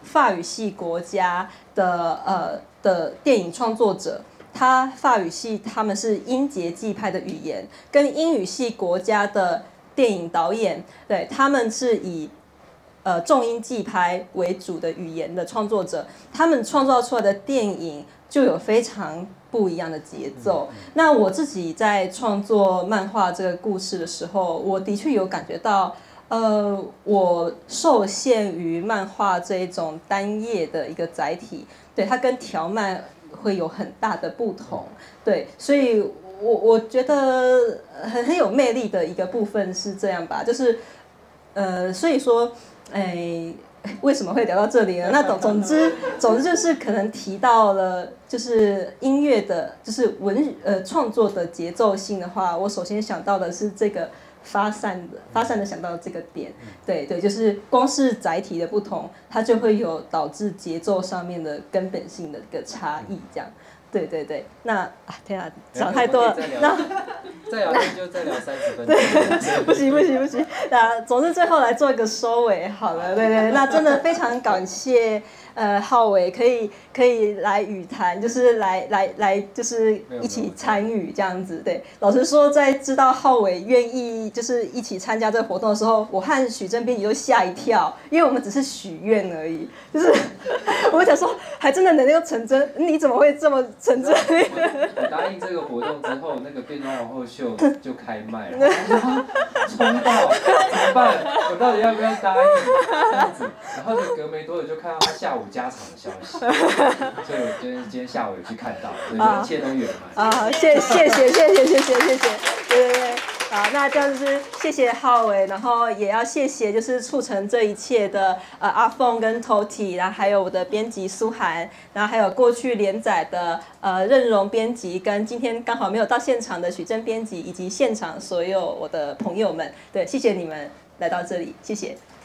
法语系国家的呃的电影创作者。他法语系他们是英捷记派的语言，跟英语系国家的电影导演，对他们是以呃重英记拍为主的语言的创作者，他们创造出来的电影就有非常不一样的节奏。那我自己在创作漫画这个故事的时候，我的确有感觉到，呃，我受限于漫画这一种单页的一个载体，对它跟条漫会有很大的不同，对，所以我我觉得很很有魅力的一个部分是这样吧，就是，呃，所以说，哎，为什么会聊到这里呢？那总总之总之就是可能提到了，就是音乐的，就是文呃创作的节奏性的话，我首先想到的是这个。发散的发散的想到这个点，对对，就是光是载体的不同，它就会有导致节奏上面的根本性的一个差异，这样，对对对。那啊，天啊，讲太多了，那再聊天就再聊三十分钟， 不行不行不行，那总之最后来做一个收尾好了，对对，那真的非常感谢。呃，浩伟可以可以来语坛，就是来来来，就是一起参与这样子。对，老实说，在知道浩伟愿意就是一起参加这个活动的时候，我和许真编辑都吓一跳，因为我们只是许愿而已，就是我想说，还真的能够成真，你怎么会这么成真？ 我答应这个活动之后，那个变装皇后秀就开卖了，冲到怎么办？我到底要不要答应这样子？然后就隔没多久就看到他下午加场的消息，所以我今天今天下午有去看到，所以一切都圆满。 啊，谢谢谢谢谢谢谢谢谢谢，对对对，好，那这样就是谢谢浩伟，然后也要谢谢就是促成这一切的呃阿凤跟 Toti， 然后还有我的编辑苏涵，然后还有过去连载的呃任荣编辑，跟今天刚好没有到现场的许真编辑，以及现场所有我的朋友们，对，谢谢你们来到这里，谢谢。